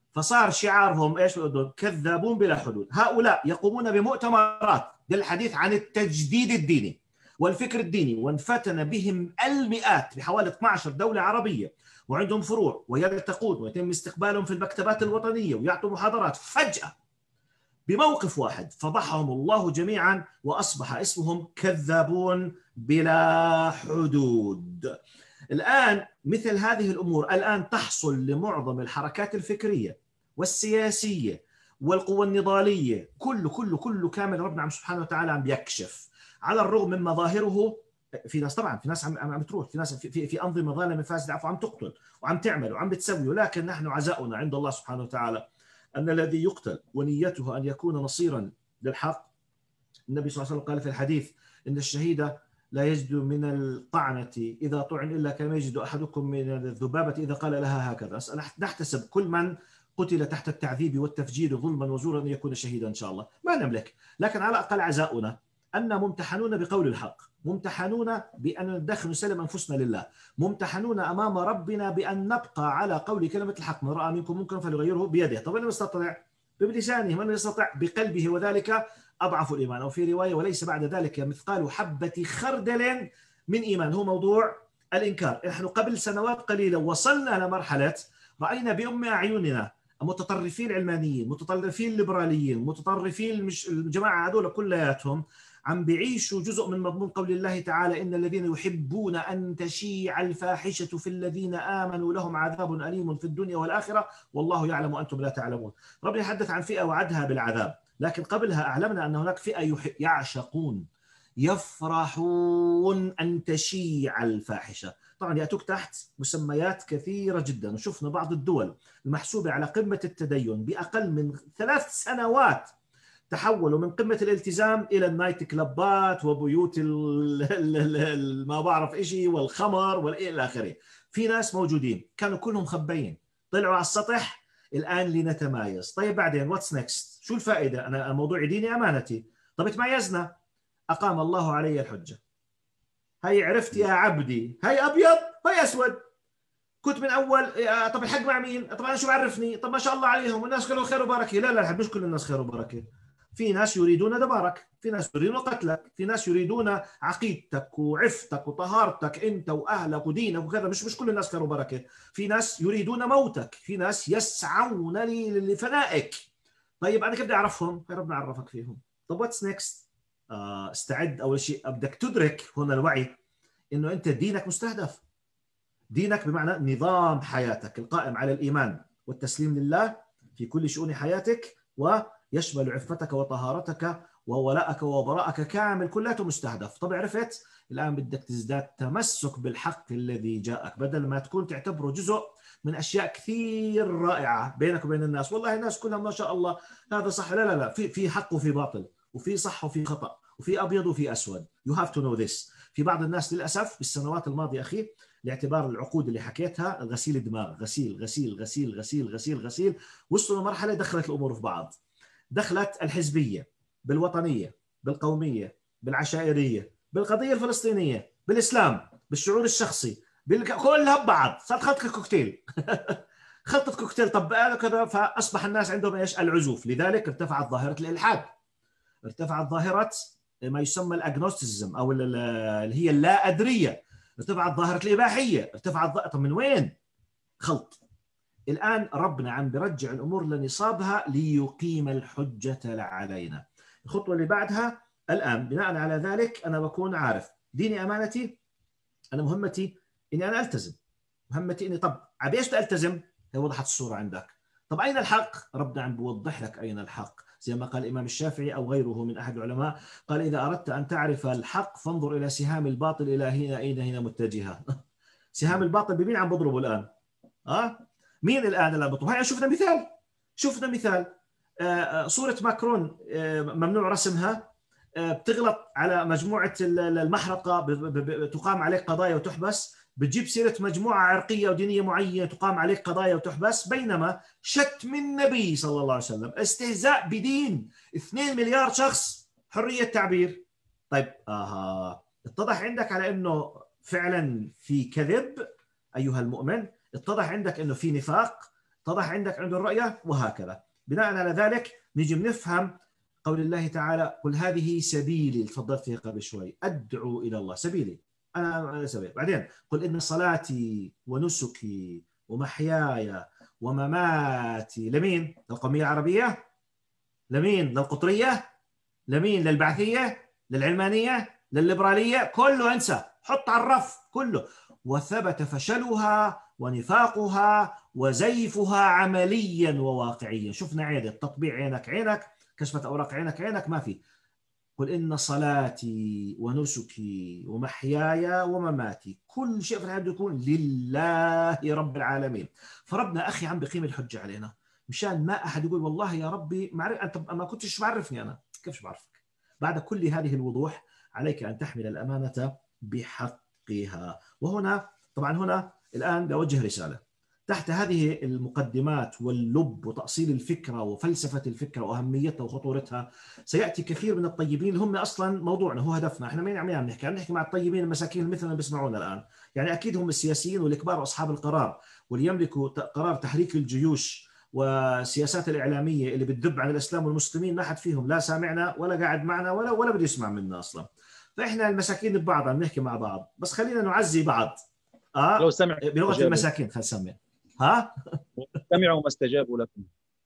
[SPEAKER 2] فصار شعارهم ايش بالأردن؟ كذابون بلا حدود. هؤلاء يقومون بمؤتمرات للحديث عن التجديد الديني والفكر الديني، وانفتن بهم المئات بحوالي اثنتي عشرة دولة عربية، وعندهم فروع ويلتقون ويتم استقبالهم في المكتبات الوطنية ويعطوا محاضرات. فجأة بموقف واحد فضحهم الله جميعا، وأصبح اسمهم كذابون بلا حدود. الآن مثل هذه الأمور الآن تحصل لمعظم الحركات الفكرية والسياسية والقوى النضالية، كله كله كله كامل. ربنا عم سبحانه وتعالى عم بيكشف على الرغم من مظاهره. في ناس طبعا في ناس عم عم بتروح، في ناس في في, في أنظمة ظالمة فاسدة عفوا عم تقتل وعم تعمل وعم بتسوي، ولكن نحن عزاؤنا عند الله سبحانه وتعالى أن الذي يقتل ونيته أن يكون نصيرا للحق. النبي صلى الله عليه وسلم قال في الحديث إن الشهيد لا يجد من الطعنة إذا طعن إلا كما يجد أحدكم من الذبابة إذا قال لها هكذا. نحتسب كل من قتل تحت التعذيب والتفجير ظلما وزورا أن يكون شهيدا إن شاء الله، ما نملك، لكن على الأقل عزاؤنا أن ممتحنون بقول الحق، ممتحنون بأن ندخل نسلم أنفسنا لله، ممتحنون أمام ربنا بأن نبقى على قول كلمة الحق. من رأى منكم منكرا فليغيره بيده. طب من يستطيع؟ بلسانه. من يستطيع؟ بقلبه، وذلك أضعف الإيمان. أو في رواية وليس بعد ذلك مثقال حبة خردل من إيمان، هو موضوع الإنكار. نحن قبل سنوات قليلة وصلنا لمرحلة رأينا بأم أعيننا متطرفين علمانيين، متطرفين ليبراليين، متطرفين مش الجماعة هذول كلياتهم عم بيعيشوا جزء من مضمون قول الله تعالى إن الذين يحبون أن تشيع الفاحشة في الذين آمنوا لهم عذاب أليم في الدنيا والآخرة والله يعلم وأنتم لا تعلمون. ربنا يحدث عن فئة وعدها بالعذاب، لكن قبلها أعلمنا أن هناك فئة يعشقون يفرحون أن تشيع الفاحشة. طبعا يأتوك تحت مسميات كثيرة جدا، وشفنا بعض الدول المحسوبة على قمة التدين بأقل من ثلاث سنوات تحولوا من قمة الالتزام إلى النايت كلابات وبيوت ما بعرف إشي والخمر والإلى آخره. في ناس موجودين كانوا كلهم خبيين طلعوا على السطح، الآن لنتمايز. طيب بعدين واتس نيكست؟ شو الفائدة؟ أنا الموضوع ديني أمانتي. طب تميزنا، أقام الله علي الحجة. هي عرفت يا عبدي، هي أبيض هي أسود. كنت من أول طب الحق مع مين؟ طب أنا شو بعرفني؟ طب ما شاء الله عليهم والناس كلهم خير وبركة. لا لا مش كل الناس خير وبركة. في ناس يريدون دمارك، في ناس يريدون قتلك، في ناس يريدون عقيدتك وعفتك وطهارتك أنت وأهلك ودينك وكذا. مش مش كل الناس خير وبركة. في ناس يريدون موتك، في ناس يسعون لفنائك. طيب أنا كيف بدي أعرفهم؟ ربنا عرفك فيهم. طب واتس نيكست؟ آه استعد. أول شيء بدك تدرك هنا الوعي إنه أنت دينك مستهدف. دينك بمعنى نظام حياتك القائم على الإيمان والتسليم لله في كل شؤون حياتك، ويشمل عفتك وطهارتك وولائك وبراءك كامل، كلته مستهدف. طب عرفت؟ الآن بدك تزداد تمسك بالحق الذي جاءك، بدل ما تكون تعتبره جزء من أشياء كثير رائعة بينك وبين الناس. والله الناس كلها ما شاء الله هذا صح. لا لا لا، في في حق وفي باطل، وفي صح وفي خطأ، وفي أبيض وفي أسود. You have to know this. في بعض الناس للأسف بالسنوات الماضية أخي، لاعتبار العقود اللي حكيتها، غسيل الدماغ، غسيل غسيل غسيل غسيل غسيل غسيل، وصلوا لمرحلة دخلت الأمور في بعض. دخلت الحزبية بالوطنية بالقومية بالعشائرية بالقضية الفلسطينية بالإسلام بالشعور الشخصي بالك... كلها ببعض، صارت خلطة كوكتيل. خلطة كوكتيل. طب كذا، فأصبح الناس عندهم إيش؟ العزوف. لذلك ارتفعت ظاهرة الإلحاد، ارتفعت ظاهرة ما يسمى الأجنوستيزم أو اللي هي اللا أدرية، ارتفعت ظاهرة الإباحية، ارتفعت ظاهرة. طب من وين؟ خلط. الآن ربنا عم برجع الأمور لنصابها ليقيم الحجة علينا. الخطوة اللي بعدها الآن بناء على ذلك أنا بكون عارف ديني أمانتي. أنا مهمتي إني أنا ألتزم، مهمتي إني طب عبيش ألتزم. هي وضحت الصورة عندك. طب أين الحق؟ ربنا عم بوضح لك أين الحق، زي ما قال الإمام الشافعي أو غيره من أحد العلماء، قال إذا أردت أن تعرف الحق فانظر إلى سهام الباطل إلى هنا أين هنا متجهة. سهام الباطل بمين عم بضربوا الآن؟ أه؟ مين الآن اللي بضرب؟ هاي شفنا مثال، شفنا مثال آه صورة ماكرون آه ممنوع رسمها، آه بتغلط على مجموعة المحرقة تقام عليك قضايا وتحبس، بتجيب سيرة مجموعة عرقية ودينية معينة تقام عليك قضايا وتحبس، بينما شتم النبي صلى الله عليه وسلم، استهزاء بدين اثنين مليار شخص، حرية تعبير. طيب آه اتضح عندك على أنه فعلا في كذب أيها المؤمن، اتضح عندك أنه في نفاق، اتضح عندك عنده الرؤية، وهكذا. بناء على ذلك نجي بنفهم قول الله تعالى قل هذه سبيلي، تفضلت فيها قبل شوي، أدعو إلى الله، سبيلي أنا سبيل. بعدين قل إن صلاتي ونسكي ومحياي ومماتي لمين؟ للقومية العربية؟ لمين؟ للقطرية؟ لمين؟ للبعثية؟ للعلمانية؟ للليبرالية؟ كله انسى، حط على الرف كله. وثبت فشلها ونفاقها وزيفها عمليا وواقعيا. شفنا عيد التطبيع، عينك عينك، كشفت أوراق عينك عينك، ما في. قل إن صلاتي ونسكي ومحياي ومماتي، كل شيء في الحياة يكون لله رب العالمين. فربنا أخي عم بقيم الحجة علينا، مشان ما أحد يقول والله يا ربي معرف... أنت ما كنتش معرفني، أنا كيفش بعرفك؟ بعد كل هذه الوضوح عليك أن تحمل الأمانة بحقها. وهنا طبعا هنا الآن بوجه رسالة تحت هذه المقدمات واللب وتأصيل الفكرة وفلسفة الفكرة وأهميتها وخطورتها. سيأتي كثير من الطيبين، هم أصلا موضوعنا، هو هدفنا، احنا مين عم نحكي؟ عم نحكي مع الطيبين المساكين مثل اللي بيسمعونا الآن، يعني أكيد هم السياسيين والكبار وأصحاب القرار واللي يملكوا قرار تحريك الجيوش والسياسات الإعلامية اللي بتدب عن الإسلام والمسلمين. ما حد فيهم لا سامعنا ولا قاعد معنا ولا ولا بده يسمع منا أصلا. فإحنا المساكين ببعض عم نحكي مع بعض، بس خلينا نعزي بعض. آه
[SPEAKER 1] لو سمع
[SPEAKER 2] بلغة المساكين، خلينا نسمع. ها؟
[SPEAKER 1] سمعوا وما استجابوا لكم.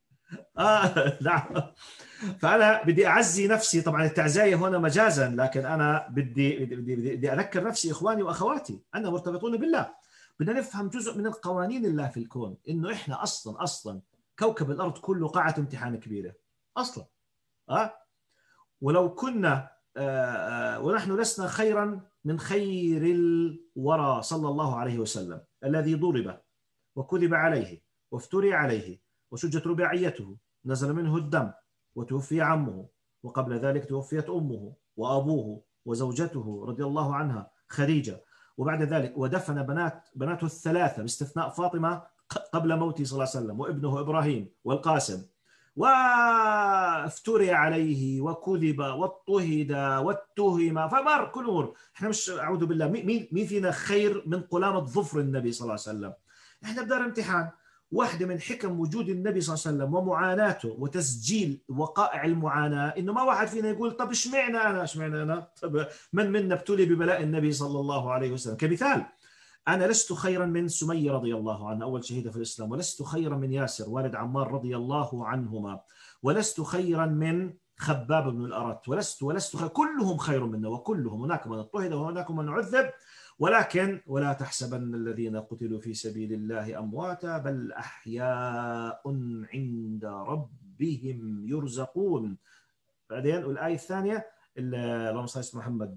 [SPEAKER 2] آه نعم. فأنا بدي أعزي نفسي، طبعا التعزية هنا مجازا، لكن أنا بدي بدي بدي, بدي أذكر نفسي إخواني وأخواتي أننا مرتبطون بالله. بدنا نفهم جزء من القوانين الله في الكون، إنه إحنا أصلا أصلا كوكب الأرض كله قاعة امتحان كبيرة أصلا. آه ولو كنا آه ونحن لسنا خيرا من خير الورى صلى الله عليه وسلم الذي ضرب وكذب عليه وافتري عليه وشجت رباعيته، نزل منه الدم وتوفي عمه، وقبل ذلك توفيت أمه وأبوه وزوجته رضي الله عنها خديجة، وبعد ذلك ودفن بنات بناته الثلاثة باستثناء فاطمة قبل موته صلى الله عليه وسلم، وابنه إبراهيم والقاسم، وافتري عليه وكذب واضطهد واتهم، فمر كل أمور. احنا مش أعوذ بالله، مين مين فينا خير من قلامة ظفر النبي صلى الله عليه وسلم؟ احنا بدار امتحان. واحدة من حكم وجود النبي صلى الله عليه وسلم ومعاناته وتسجيل وقائع المعاناة إنه ما واحد فينا يقول طب اشمعنى أنا اشمعنى أنا طب من منا ابتلي ببلاء النبي صلى الله عليه وسلم. كمثال، أنا لست خيرا من سمية رضي الله عنها أول شهيدة في الإسلام، ولست خيرا من ياسر والد عمار رضي الله عنهما، ولست خيرا من خباب بن الأرت، ولست ولست خير. كلهم خير منا، وكلهم هناك من اضطهد وهناك من عذب، ولكن ولا تحسبن الذين قتلوا في سبيل الله أمواتا بل أحياء عند ربهم يرزقون. بعدين والآية الثانية اللهم صل على محمد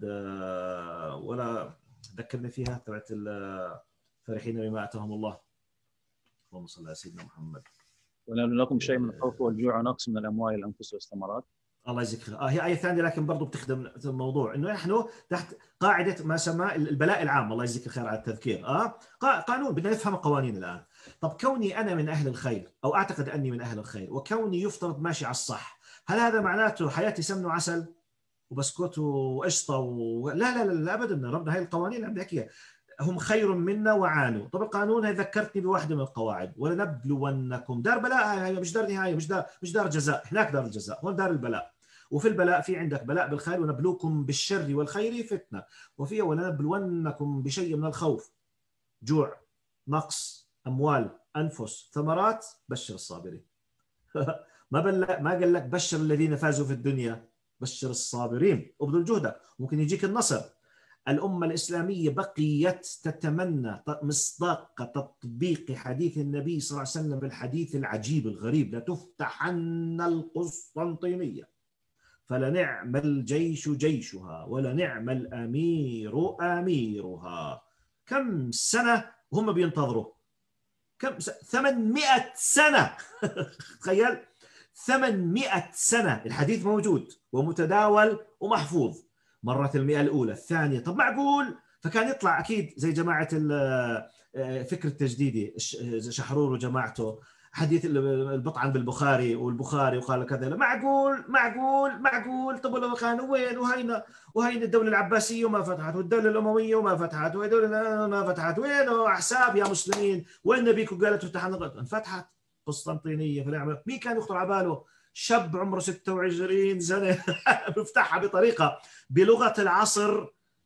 [SPEAKER 2] ولا ذكرني فيها تبعت الفرحين بما آتاهم الله، اللهم صل على سيدنا محمد.
[SPEAKER 1] ونبلونكم شيء من الخوف والجوع ونقص من الأموال والأنفس والثمرات.
[SPEAKER 2] الله يجزيك خير. آه هي آية ثانية لكن برضو بتخدم الموضوع، إنه نحن تحت قاعدة ما سمى البلاء العام. الله يجزيك الخير على التذكير. آه قانون، بدنا نفهم القوانين الآن. طب كوني أنا من أهل الخير أو أعتقد أني من أهل الخير، وكوني يفترض ماشي على الصح، هل هذا معناته حياتي سمن وعسل وبسكوت وقشطة و... لا لا لا, لا أبدا. ربنا هاي القوانين اللي عم بحكيها، هم خير منا وعانوا. طب القانون هي ذكرتني بواحدة من القواعد، ولنبلونكم، دار بلاء، هاي مش دار نهاية، مش دار مش دار جزاء، هناك دار الجزاء، هون دار البلاء. وفي البلاء في عندك بلاء بالخير، ونبلوكم بالشر والخير فتنة، وفيها ولنبلونكم بشيء من الخوف، جوع، نقص، أموال، أنفس، ثمرات، بشر الصابرين. ما بل ما قال لك بشر الذين فازوا في الدنيا، بشر الصابرين، ابذل جهدك ممكن يجيك النصر. الأمة الإسلامية بقيت تتمنى مصداق تطبيق حديث النبي صلى الله عليه وسلم بالحديث العجيب الغريب: لتفتحن القسطنطينية فلنعم الجيش جيشها ولنعم الأمير أميرها. كم سنة هم بينتظروا؟ كم س... ثمانمائة سنة. تخيل، ثمانمائة سنة الحديث موجود ومتداول ومحفوظ. مرت المئة الأولى، الثانية، طب معقول؟ فكان يطلع أكيد زي جماعة الفكر التجديدي شحرور وجماعته، حديث البطعن بالبخاري والبخاري وقال كذا، معقول معقول معقول. طب لو كانوا وين؟ وهينا وهينا الدولة العباسية وما فتحت، والدولة الأموية وما فتحت، والدولة ما فتحت، وين أحساب يا مسلمين؟ وين نبيكم قالت فتحنا؟ انفتحت. قسطنطينيه فنعمل. مين كان يخطر على باله؟ شاب عمره ستة وعشرين سنه بيفتحها بطريقه بلغه العصر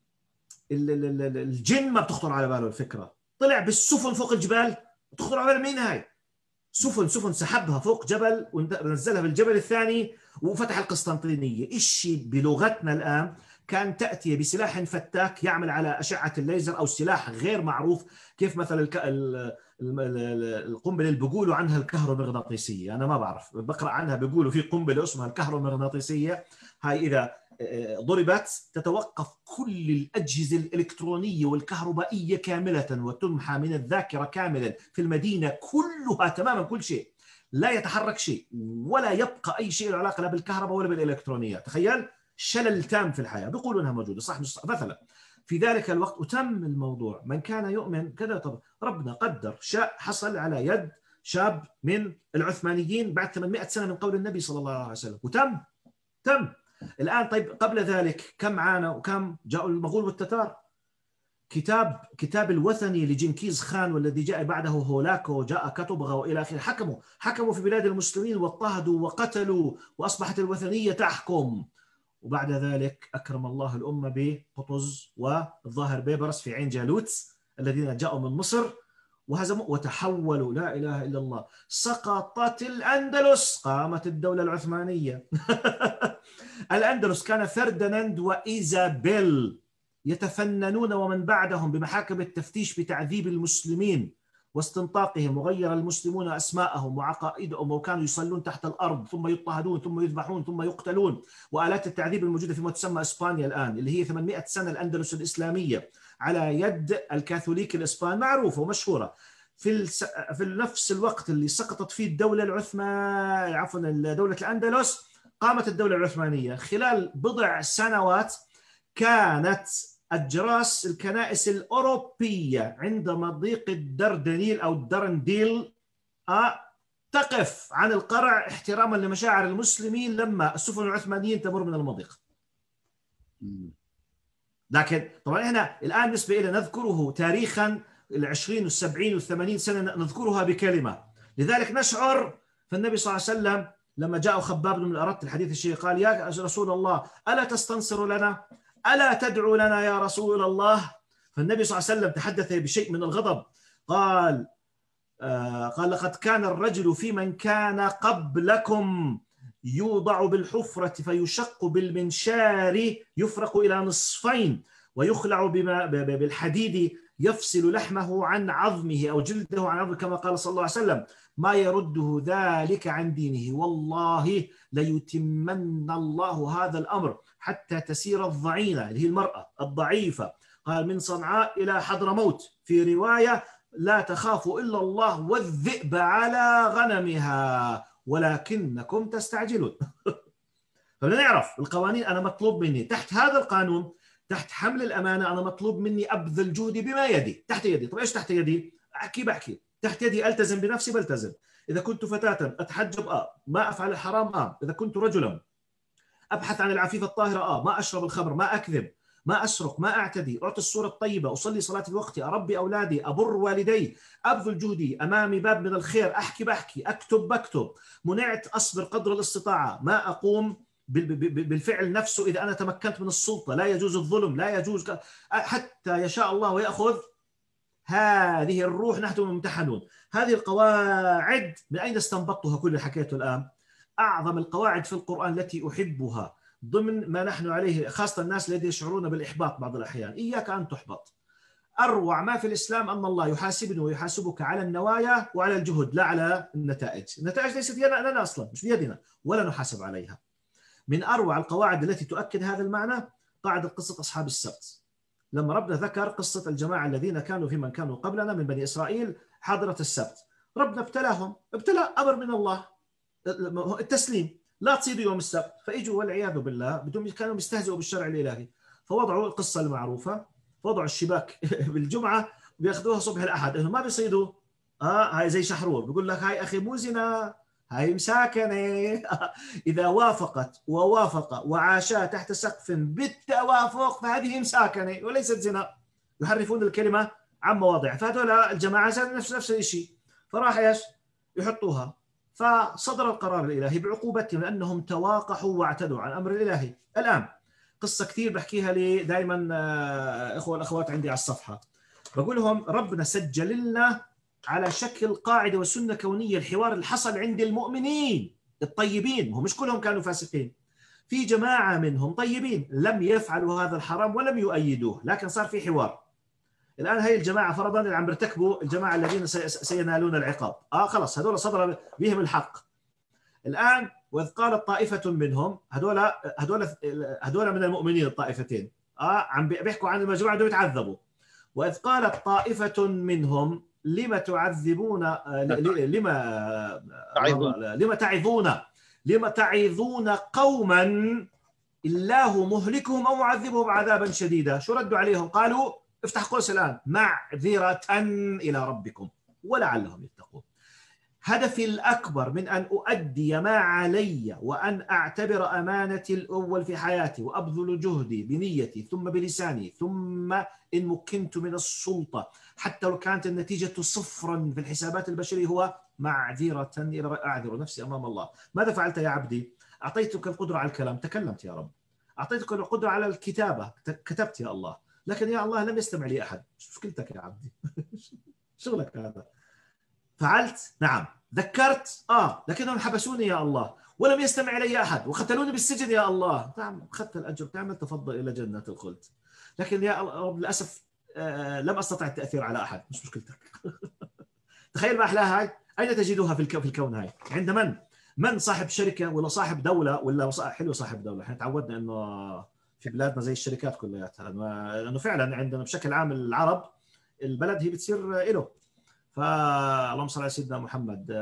[SPEAKER 2] الجن ما بتخطر على باله الفكره. طلع بالسفن فوق الجبال، بتخطر على باله مين هاي؟ سفن سفن سحبها فوق جبل ونزلها بالجبل الثاني وفتح القسطنطينية. إشي بلغتنا الآن كان تأتي بسلاح فتاك يعمل على أشعة الليزر أو سلاح غير معروف، كيف مثلا الك... القنبلة اللي بيقولوا عنها الكهرومغناطيسية، أنا ما بعرف، بقرأ عنها بيقولوا في قنبلة اسمها الكهرومغناطيسية، هاي إذا ضربت تتوقف كل الأجهزة الإلكترونية والكهربائية كاملة وتمحى من الذاكرة كاملا في المدينة كلها تماما، كل شيء لا يتحرك شيء ولا يبقى أي شيء له علاقة لا بالكهرباء ولا بالإلكترونيات. تخيل شلل تام في الحياة، بيقولوا أنها موجودة صح مش صح مثلا في ذلك الوقت. وتم الموضوع، من كان يؤمن كذا. طب ربنا قدر شاء حصل على يد شاب من العثمانيين بعد ثمانمائة سنة من قول النبي صلى الله عليه وسلم، وتم تم الآن. طيب قبل ذلك كم عانى وكم جاءوا المغول والتتار. كتاب كتاب الوثني لجنكيز خان والذي جاء بعده هولاكو، جاء كتبغة وإلى آخره، حكموا حكموا في بلاد المسلمين واضطهدوا وقتلوا وأصبحت الوثنية تحكم. وبعد ذلك أكرم الله الأمة بقطز والظاهر بيبرس في عين جالوت الذين جاءوا من مصر وهزموا وتحولوا. لا إله إلا الله. سقطت الأندلس، قامت الدولة العثمانية. الأندلس كان فرديناند وإيزابيل يتفننون ومن بعدهم بمحاكم التفتيش بتعذيب المسلمين واستنطاقهم، وغير المسلمون أسماءهم وعقائدهم وكانوا يصلون تحت الأرض ثم يضطهدون ثم يذبحون ثم يقتلون. وآلات التعذيب الموجودة فيما تسمى إسبانيا الآن اللي هي ثمانمائة سنة الأندلس الإسلامية على يد الكاثوليك الإسبان معروفة ومشهورة. في في نفس الوقت اللي سقطت فيه الدولة العثمانية عفوا دولة الأندلس، قامت الدولة العثمانية. خلال بضع سنوات كانت أجراس الكنائس الأوروبية عند مضيق الدردنيل أو الدرنديل تقف عن القرع احتراما لمشاعر المسلمين لما السفن العثمانيين تمر من المضيق. لكن طبعا احنا الآن بالنسبة إلى نذكره تاريخا العشرين والسبعين والثمانين سنة نذكرها بكلمة، لذلك نشعر. فالنبي صلى الله عليه وسلم لما جاء خباب بن الأرت الحديث الشيء قال يا رسول الله ألا تستنصر لنا، ألا تدعو لنا يا رسول الله. فالنبي صلى الله عليه وسلم تحدث بشيء من الغضب، قال آه قال لقد كان الرجل في من كان قبلكم يوضع بالحفرة فيشق بالمنشار يفرق إلى نصفين ويخلع بما بالحديد يفصل لحمه عن عظمه أو جلده عن عظمه كما قال صلى الله عليه وسلم ما يرده ذلك عن دينه والله ليتمن الله هذا الأمر حتى تسير الضعينة اللي هي المرأة الضعيفة، قال من صنعاء إلى حضرموت، في رواية لا تخافوا إلا الله والذئب على غنمها ولكنكم تستعجلون. فبدنا نعرف القوانين. أنا مطلوب مني تحت هذا القانون، تحت حمل الأمانة، أنا مطلوب مني أبذل جهدي بما يدي تحت يدي. طب إيش تحت يدي؟ أحكي بحكي تحت يدي، ألتزم بنفسي بلتزم. إذا كنت فتاة أتحجب آه، ما أفعل الحرام آه، إذا كنت رجلا أبحث عن العفيفة الطاهرة آه، ما أشرب الخمر، ما أكذب، ما أسرق، ما أعتدي، أعطي الصورة الطيبة، أصلي صلاة الوقت، أربي أولادي، أبر والدي، أبذل جهدي، أمامي باب من الخير، أحكي بحكي، أكتب بكتب، منعت أصبر قدر الاستطاعة، ما أقوم بالفعل نفسه إذا أنا تمكنت من السلطة، لا يجوز الظلم، لا يجوز حتى يشاء الله ويأخذ. هذه الروح نحن ممتحنون. هذه القواعد من أين استنبطتها؟ كل اللي حكيته الآن أعظم القواعد في القرآن التي أحبها ضمن ما نحن عليه، خاصة الناس الذين يشعرون بالإحباط بعض الأحيان. إياك أن تحبط. أروع ما في الإسلام أن الله يحاسبني ويحاسبك على النوايا وعلى الجهد لا على النتائج. النتائج ليست لنا أصلا، مش بيدنا ولا نحاسب عليها. من أروع القواعد التي تؤكد هذا المعنى قاعدة قصة أصحاب السبت، لما ربنا ذكر قصة الجماعة الذين كانوا في من كانوا قبلنا من بني إسرائيل حاضرة السبت، ربنا ابتلاهم ابتلاء أمر من الله التسليم، لا تصيدوا يوم السبت، فإجوا والعياذ بالله بدهم كانوا يستهزئوا بالشرع الإلهي، فوضعوا القصة المعروفة، وضعوا الشباك بالجمعة وبياخذوها صبح الأحد، إنه ما بيصيدوا. آه هاي زي شحرور بيقول لك هاي أخي مو زنا، هاي مساكنة. إذا وافقت ووافق وعاشا تحت سقف بالتوافق فهذه مساكنة وليست زنا. يحرفون الكلمة عن مواضعها. فهذول الجماعة نفس نفس الشيء، فراح ايش؟ يحطوها. فصدر القرار الإلهي بعقوبتهم لأنهم تواقحوا واعتدوا عن أمر الإلهي. الآن قصة كثير بحكيها لي دائما إخوة الأخوات عندي على الصفحة، بقول لهم ربنا سجل لنا على شكل قاعدة وسنة كونية الحوار اللي حصل عند المؤمنين الطيبين، هم مش كلهم كانوا فاسقين، في جماعة منهم طيبين لم يفعلوا هذا الحرام ولم يؤيدوه، لكن صار في حوار. الآن هاي الجماعة فرضاً اللي عم بيرتكبوا، الجماعة الذين سينالون العقاب، آه خلص هذول صدر بهم الحق. الآن وإذ قالت طائفة منهم، هذول هذول هذول من المؤمنين الطائفتين، آه عم بيحكوا عن المجموعة اللي يتعذبوا. وإذ قالت طائفة منهم لما تعذبون لما لما تعظون لما تعظون قوما الله مهلكهم أو معذبهم عذابا شديدا. شو ردوا عليهم؟ قالوا افتح قوس الآن معذرة إلى ربكم ولعلهم يتقون. هدفي الأكبر من أن أؤدي ما علي وأن أعتبر أمانتي الأول في حياتي وأبذل جهدي بنيتي ثم بلساني ثم إن مكنت من السلطة حتى لو كانت النتيجة صفرا في الحسابات البشرية هو معذرة إلى أعذر نفسي أمام الله. ماذا فعلت يا عبدي؟ أعطيتك القدرة على الكلام، تكلمت يا رب. أعطيتك القدرة على الكتابة، كتبت يا الله. لكن يا الله لم يستمع لي أحد. شو مشكلتك يا عبدي؟ شغلك هذا. فعلت؟ نعم. ذكرت؟ آه لكنهم حبسوني يا الله ولم يستمع إلي أحد وقتلوني بالسجن يا الله. نعم أخذت الأجر، تعمل تفضل إلى جنة الخلد. لكن يا رب للأسف آه لم أستطع التأثير على أحد. مش مشكلتك. تخيل ما أحلاها هاي. أين تجدوها في الكون هاي؟ عند من؟ من صاحب شركة ولا صاحب دولة ولا حلو صاحب دولة. احنا تعودنا إنه في بلادنا زي الشركات كلها، لأنه فعلا عندنا بشكل عام العرب البلد هي بتصير إله. فاللهم صل على سيدنا محمد،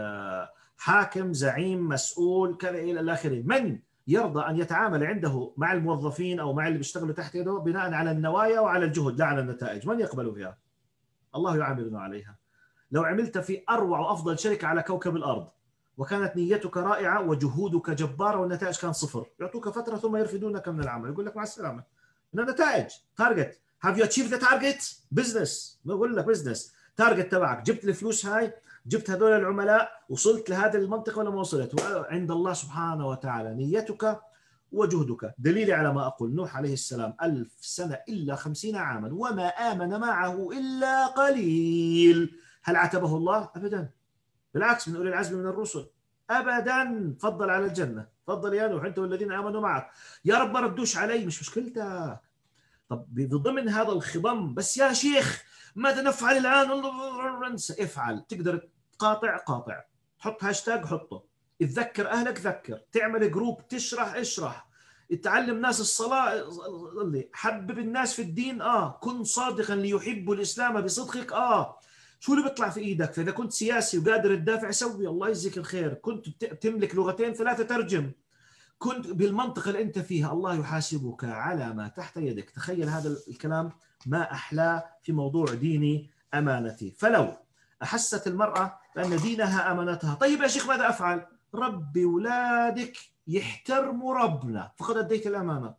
[SPEAKER 2] حاكم زعيم مسؤول كذا إلى آخره. من يرضى أن يتعامل عنده مع الموظفين أو مع اللي بيشتغلوا تحت يده بناء على النوايا وعلى الجهد لا على النتائج؟ من يقبل فيها؟ الله يعاملنا عليها. لو عملت في أروع وأفضل شركة على كوكب الأرض وكانت نيتك رائعة وجهودك جبارة والنتائج كان صفر، يعطوك فترة ثم يرفدونك من العمل، يقول لك مع السلامة. من النتائج تارجت، have you achieved the target business؟ بقول لك business تارجت تبعك، جبت الفلوس هاي، جبت هذول العملاء، وصلت لهذه المنطقة ولا ما وصلت؟ عند الله سبحانه وتعالى نيتك وجهدك. دليلي على ما أقول، نوح عليه السلام ألف سنة إلا خمسين عاما وما آمن معه إلا قليل. هل عاتبه الله؟ أبدا، بالعكس من أولي العزم من الرسل. أبدا، فضل على الجنة، فضل يا نوح أنت والذين آمنوا معك. يا رب ما ردوش علي، مش مشكلتك. طب بضمن هذا الخضم بس يا شيخ ماذا نفعل الآن؟ انسى، افعل. تقدر تقاطع قاطع، تحط هاشتاج حطه، تذكر أهلك ذكر، تعمل جروب تشرح اشرح، تعلم ناس الصلاة، حبب الناس في الدين، آه كن صادقا ليحبوا الإسلام بصدقك، آه شو اللي بيطلع في إيدك. فإذا كنت سياسي وقادر تدافع سوي، الله يجزيك الخير. كنت تملك لغتين ثلاثة ترجم. كنت بالمنطقة اللي أنت فيها الله يحاسبك على ما تحت يدك. تخيل هذا الكلام ما أحلى في موضوع ديني أمانتي. فلو أحست المرأة بأن دينها أمانتها، طيب يا شيخ ماذا أفعل؟ ربي أولادك يحترموا ربنا فقد أديت الأمانة.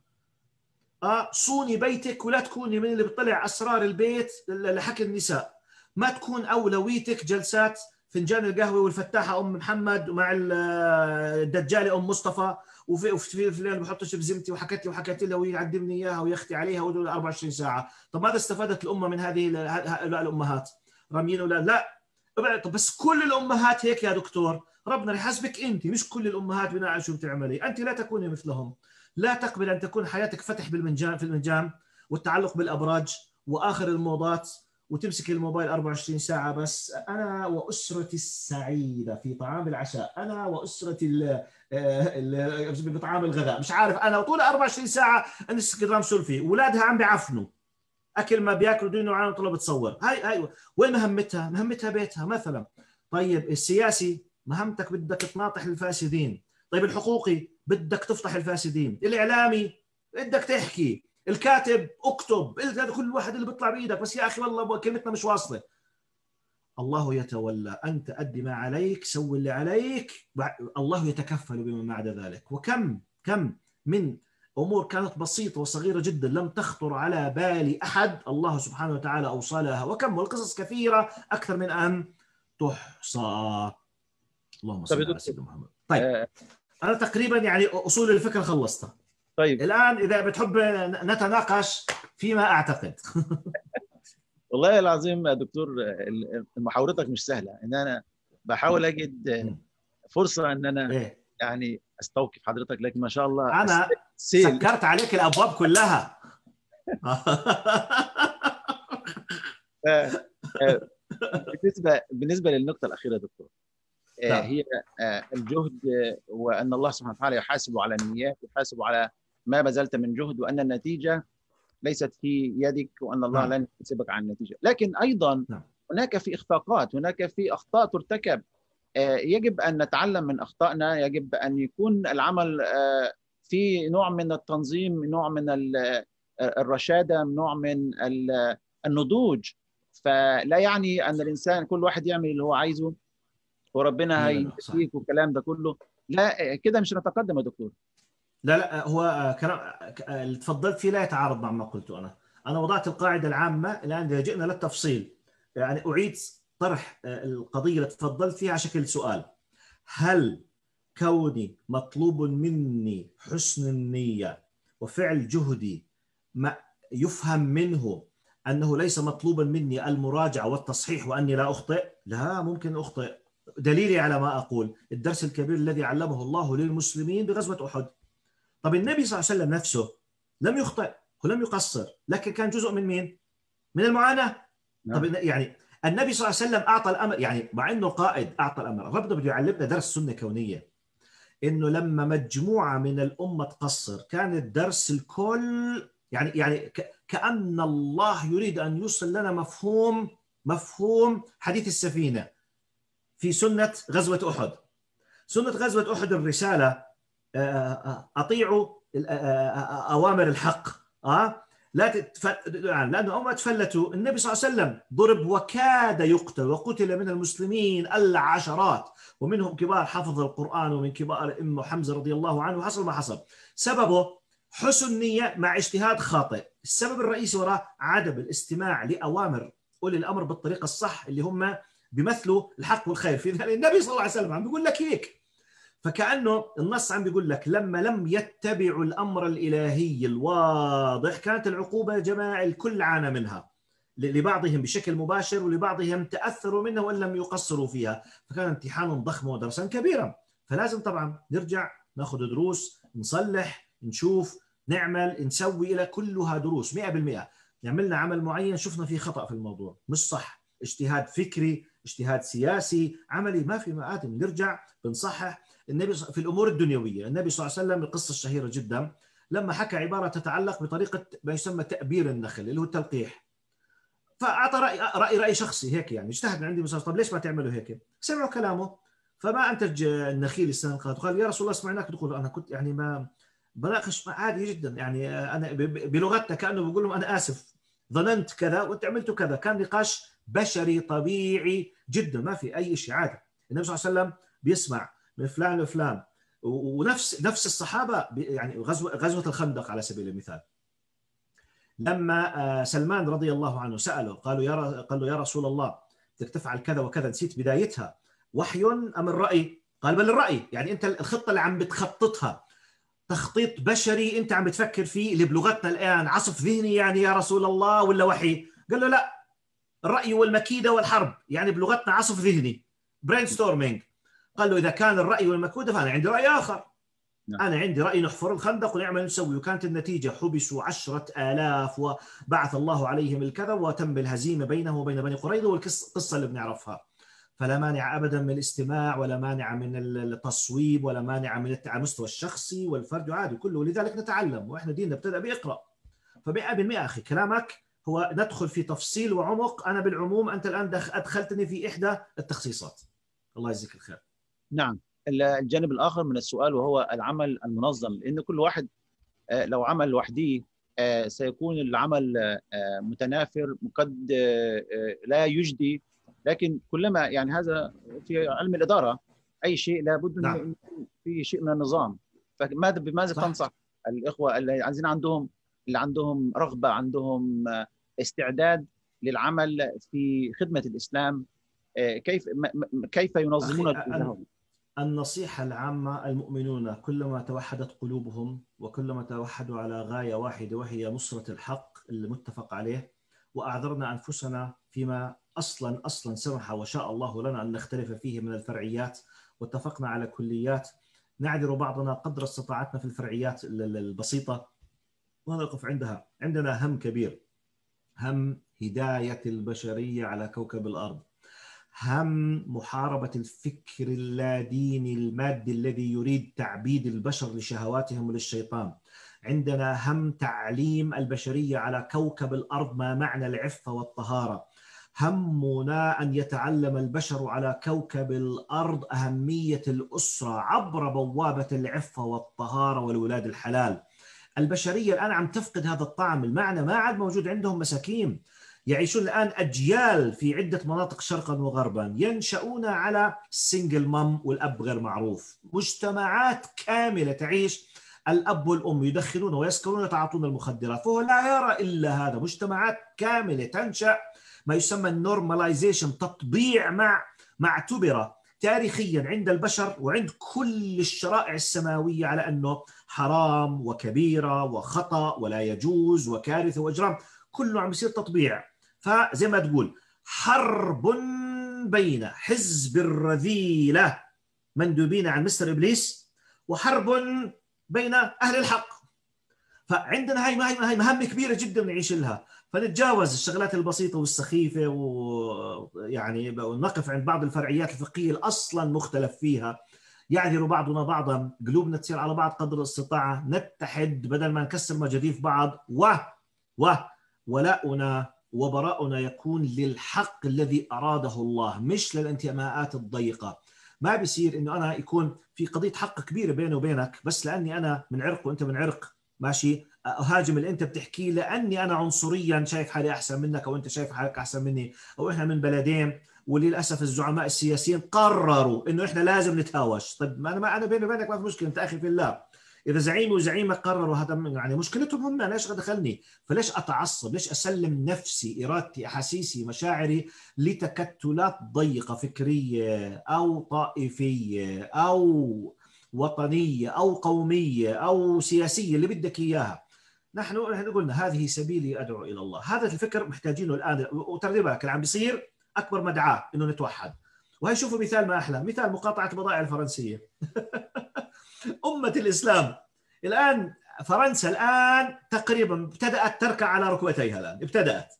[SPEAKER 2] آه صوني بيتك ولا تكوني من اللي بتطلع أسرار البيت لحكي النساء. ما تكون أولويتك جلسات فنجان القهوة والفتاحة أم محمد ومع الدجالة أم مصطفى وفي وفي فلان بحطش بزمتي وحكت لي وحكت لها ويعدمني إياها ويختي عليها ودول أربعة وعشرين ساعة. طب ماذا استفادت الأمة من هذه الأمهات؟ راميين ولا لا؟ طب بس كل الأمهات هيك يا دكتور؟ ربنا يحاسبك أنت، مش كل الأمهات بناء على شو بتعملي. أنت لا تكوني مثلهم. لا تقبل أن تكون حياتك فتح بالمنجام في المنجام والتعلق بالأبراج وآخر الموضات وتمسك الموبايل أربعة وعشرين ساعة بس. أنا وأسرتي السعيدة في طعام العشاء، أنا وأسرتي بطعام الغداء، مش عارف أنا طول أربعة وعشرين ساعة انستغرام سولفي، أولادها عم بيعفنوا أكل ما بياكلوا دينه عالم طلب تصور. هاي هاي وين مهمتها؟ مهمتها بيتها مثلا. طيب السياسي مهمتك بدك تناطح الفاسدين. طيب الحقوقي بدك تفضح الفاسدين. الإعلامي بدك تحكي. الكاتب اكتب. هذا كل واحد اللي بيطلع بايدك بس يا اخي والله كلمتنا مش واصله. الله يتولى، انت ادي ما عليك، سوي اللي عليك، الله يتكفل بما بعد ذلك. وكم كم من امور كانت بسيطه وصغيره جدا لم تخطر على بال احد الله سبحانه وتعالى اوصلها، وكم والقصص كثيره اكثر من ان تحصى. اللهم
[SPEAKER 1] طيب يا
[SPEAKER 2] صل على
[SPEAKER 1] دكتور،
[SPEAKER 2] سيدنا محمد. طيب
[SPEAKER 1] آه،
[SPEAKER 2] انا تقريبا يعني اصول الفكره خلصتها.
[SPEAKER 1] طيب
[SPEAKER 2] الان اذا بتحب نتناقش فيما اعتقد.
[SPEAKER 1] والله العظيم يا دكتور، ال- محاورتك مش سهله، ان انا بحاول اجد
[SPEAKER 2] مم.
[SPEAKER 1] فرصه ان انا
[SPEAKER 2] ايه،
[SPEAKER 1] يعني استوقف حضرتك، لكن ما شاء الله
[SPEAKER 2] انا
[SPEAKER 1] السيل.
[SPEAKER 2] سكرت عليك الابواب كلها.
[SPEAKER 1] آه، آه، بالنسبه بالنسبه للنقطه الاخيره يا دكتور، آه،
[SPEAKER 2] نعم
[SPEAKER 1] هي آه، الجهد، آه، وان الله سبحانه وتعالى يحاسب على النيات، يحاسب على ما بذلت من جهد، وان النتيجه ليست في يدك، وان الله
[SPEAKER 2] نعم
[SPEAKER 1] لن يحاسبك عن النتيجه. لكن ايضا
[SPEAKER 2] نعم
[SPEAKER 1] هناك في اخفاقات، هناك في اخطاء ترتكب، آه، يجب ان نتعلم من اخطائنا، يجب ان يكون العمل آه، في نوع من التنظيم، نوع من ال- آه، الرشاده، نوع من ال- النضوج. فلا يعني ان الانسان كل واحد يعمل اللي هو عايزه وربنا
[SPEAKER 2] مية بالمية صح.
[SPEAKER 1] هيديك والكلام ده كله. لا، كده مش هنتقدم يا دكتور.
[SPEAKER 2] لا لا، هو كلام اللي تفضلت فيه لا يتعارض مع ما قلته انا. انا وضعت القاعده العامه. الان اذا جئنا للتفصيل يعني اعيد طرح القضيه اللي تفضلت فيها على شكل سؤال: هل كوني مطلوب مني حسن النيه وفعل جهدي ما يفهم منه انه ليس مطلوبا مني المراجعه والتصحيح واني لا اخطئ؟ لا، ممكن اخطئ. دليلي على ما اقول الدرس الكبير الذي علمه الله للمسلمين بغزوه احد. طب النبي صلى الله عليه وسلم نفسه لم يخطئ ولم يقصر، لكن كان جزء من مين؟ من المعاناة. طب
[SPEAKER 1] نعم.
[SPEAKER 2] يعني النبي صلى الله عليه وسلم أعطى الأمر، يعني مع أنه قائد أعطى الأمر. ربنا بده يعلمنا درس سنة كونية، إنه لما مجموعة من الأمة تقصر كان الدرس الكل يعني يعني كأن الله يريد أن يوصل لنا مفهوم مفهوم حديث السفينة في سنة غزوة أحد. سنة غزوة أحد الرسالة: اطيعوا اوامر الحق. اه لا تتف... لانه اول ما تفلتوا النبي صلى الله عليه وسلم ضرب وكاد يقتل، وقتل من المسلمين العشرات، ومنهم كبار حفظ القران ومن كبار الائمه حمزه رضي الله عنه. حصل ما حصل سببه حسن نيه مع اجتهاد خاطئ. السبب الرئيسي وراء عدم الاستماع لاوامر اولي الامر بالطريقه الصح اللي هم بيمثلوا الحق والخير. في النبي صلى الله عليه وسلم عم بيقول لك هيك. فكأنه النص عم بيقول لك لما لم يتبعوا الأمر الإلهي الواضح كانت العقوبة يا جماعة الكل عانى منها، لبعضهم بشكل مباشر ولبعضهم تأثروا منها وإن لم يقصروا فيها. فكان امتحانا ضخما ودرسا كبيرا. فلازم طبعا نرجع ناخذ دروس، نصلح، نشوف، نعمل، نسوي. إلى كلها دروس مئة بالمئة. عملنا عمل معين شفنا فيه خطأ في الموضوع مش صح، اجتهاد فكري، اجتهاد سياسي، عملي، ما في مآتم، نرجع بنصحح. النبي في الامور الدنيويه النبي صلى الله عليه وسلم القصه الشهيره جدا لما حكى عباره تتعلق بطريقه ما يسمى تأبير النخل اللي هو التلقيح. فاعطى راي راي راي شخصي هيك، يعني اجتهد من عندي مثلا: طب ليش ما تعملوا هيك؟ سمعوا كلامه فما انتج النخيل السنه القادمه. قال: يا رسول الله سمعناك تقول. انا كنت يعني ما بناقش عادي جدا، يعني انا بلغتنا كانه بقول لهم انا اسف ظننت كذا وانت عملتوا كذا. كان نقاش بشري طبيعي جدا، ما في اي شيء، عادي. النبي صلى الله عليه وسلم بيسمع من فلان لفلان. ونفس نفس الصحابه يعني غزوه غزوه الخندق على سبيل المثال، لما سلمان رضي الله عنه ساله قالوا يا قال له: يا رسول الله بدك تفعل كذا وكذا، نسيت بدايتها، وحي ام الراي؟ قال: بل الراي. يعني انت الخطه اللي عم بتخططها تخطيط بشري انت عم بتفكر فيه اللي بلغتنا الان عصف ذهني، يعني يا رسول الله، ولا وحي؟ قال له: لا، الراي والمكيده والحرب، يعني بلغتنا عصف ذهني، برين ستورمينج. قال له: إذا كان الرأي والمكودة فأنا عندي رأي آخر. نعم. أنا عندي رأي نحفر الخندق ونعمل نسوي. وكانت النتيجة حبسوا عشرة آلاف وبعث الله عليهم الكذا وتم الهزيمة بينه وبين بني قريظة، والقصة اللي بنعرفها. فلا مانع أبدا من الاستماع، ولا مانع من التصويب، ولا مانع من المستوى الشخصي والفرد عادي كله. ولذلك نتعلم، وإحنا ديننا ابتدأ بإقرأ. فمئة بالمئة أخي كلامك هو ندخل في تفصيل وعمق. أنا بالعموم أنت الآن أدخلتني في إحدى التخصيصات. الله يجزيك الخير.
[SPEAKER 1] نعم. الجانب الآخر من السؤال وهو العمل المنظم، لأن كل واحد لو عمل لوحده سيكون العمل متنافر، قد لا يجدي. لكن كلما يعني هذا في علم الإدارة، أي شيء لابد
[SPEAKER 2] نعم.
[SPEAKER 1] أن يكون في شيء من النظام. فماذا بماذا صح. تنصح الإخوة اللي عايزين عندهم اللي عندهم رغبة، عندهم استعداد للعمل في خدمة الإسلام، كيف كيف ينظمون الجهود؟
[SPEAKER 2] النصيحة العامة: المؤمنون كلما توحدت قلوبهم وكلما توحدوا على غاية واحدة وهي نصرة الحق المتفق عليه، وأعذرنا أنفسنا فيما أصلا أصلا سمح وشاء الله لنا أن نختلف فيه من الفرعيات، واتفقنا على كليات، نعذر بعضنا قدر استطاعتنا في الفرعيات البسيطة ونقف عندها. عندنا هم كبير، هم هداية البشرية على كوكب الأرض، هم محاربة الفكر اللاديني المادي الذي يريد تعبيد البشر لشهواتهم وللشيطان. عندنا هم تعليم البشرية على كوكب الأرض ما معنى العفة والطهارة. همنا أن يتعلم البشر على كوكب الأرض أهمية الأسرة عبر بوابة العفة والطهارة والولاد الحلال. البشرية الآن عم تفقد هذا الطعم، المعنى ما عاد موجود عندهم. مساكين يعيشون الآن أجيال في عدة مناطق شرقا وغربا ينشؤون على سنجل مام والأب غير معروف. مجتمعات كاملة تعيش الأب والأم يدخنون ويسكرون ويتعاطون المخدرات، فهو لا يرى إلا هذا. مجتمعات كاملة تنشأ ما يسمى النورماليزيشن، تطبيع مع ما اعتبر تاريخيا عند البشر وعند كل الشرائع السماوية على أنه حرام وكبيرة وخطأ ولا يجوز وكارثة وإجرام، كله عم يصير تطبيع. فزي ما تقول حرب بين حزب الرذيلة مندوبين عن مستر إبليس وحرب بين أهل الحق. فعندنا هاي هاي مهمة كبيرة جدا نعيش لها، فنتجاوز الشغلات البسيطة والسخيفة ويعني ونقف عند بعض الفرعيات الفقهية الأصلا مختلف فيها. يعذر بعضنا بعضا، قلوبنا تصير على بعض قدر الاستطاعة، نتحد بدل ما نكسر مجاديف بعض، و و ولاؤنا وبراؤنا يكون للحق الذي أراده الله مش للانتماءات الضيقة. ما بيصير إنه أنا يكون في قضية حق كبيرة بيني وبينك بس لأني أنا من عرق وأنت من عرق، ماشي، أهاجم اللي أنت بتحكيه لأني أنا عنصريا شايف حالي أحسن منك أو أنت شايف حالك أحسن مني، أو إحنا من بلدين وللأسف الزعماء السياسيين قرروا إنه إحنا لازم نتهاوش. طيب ما أنا ما أنا بيني وبينك ما في مشكلة، أنت أخي في الله. إذا زعيمي وزعيمك قرروا هذا يعني مشكلتهم هم، أنا ليش دخلني؟ فليش أتعصب؟ ليش أسلم نفسي، إرادتي، أحاسيسي، مشاعري لتكتلات ضيقة فكرية أو طائفية أو وطنية أو قومية أو سياسية اللي بدك إياها؟ نحن نحن قلنا هذه سبيلي أدعو إلى الله. هذا الفكر محتاجينه الآن، وترى بالك اللي عم بيصير أكبر مدعاة إنه نتوحد. وهي شوفوا مثال ما أحلى، مثال مقاطعة البضائع الفرنسية. أمة الإسلام الآن، فرنسا الآن تقريبا ابتدأت تركع على ركبتيها، الآن ابتدأت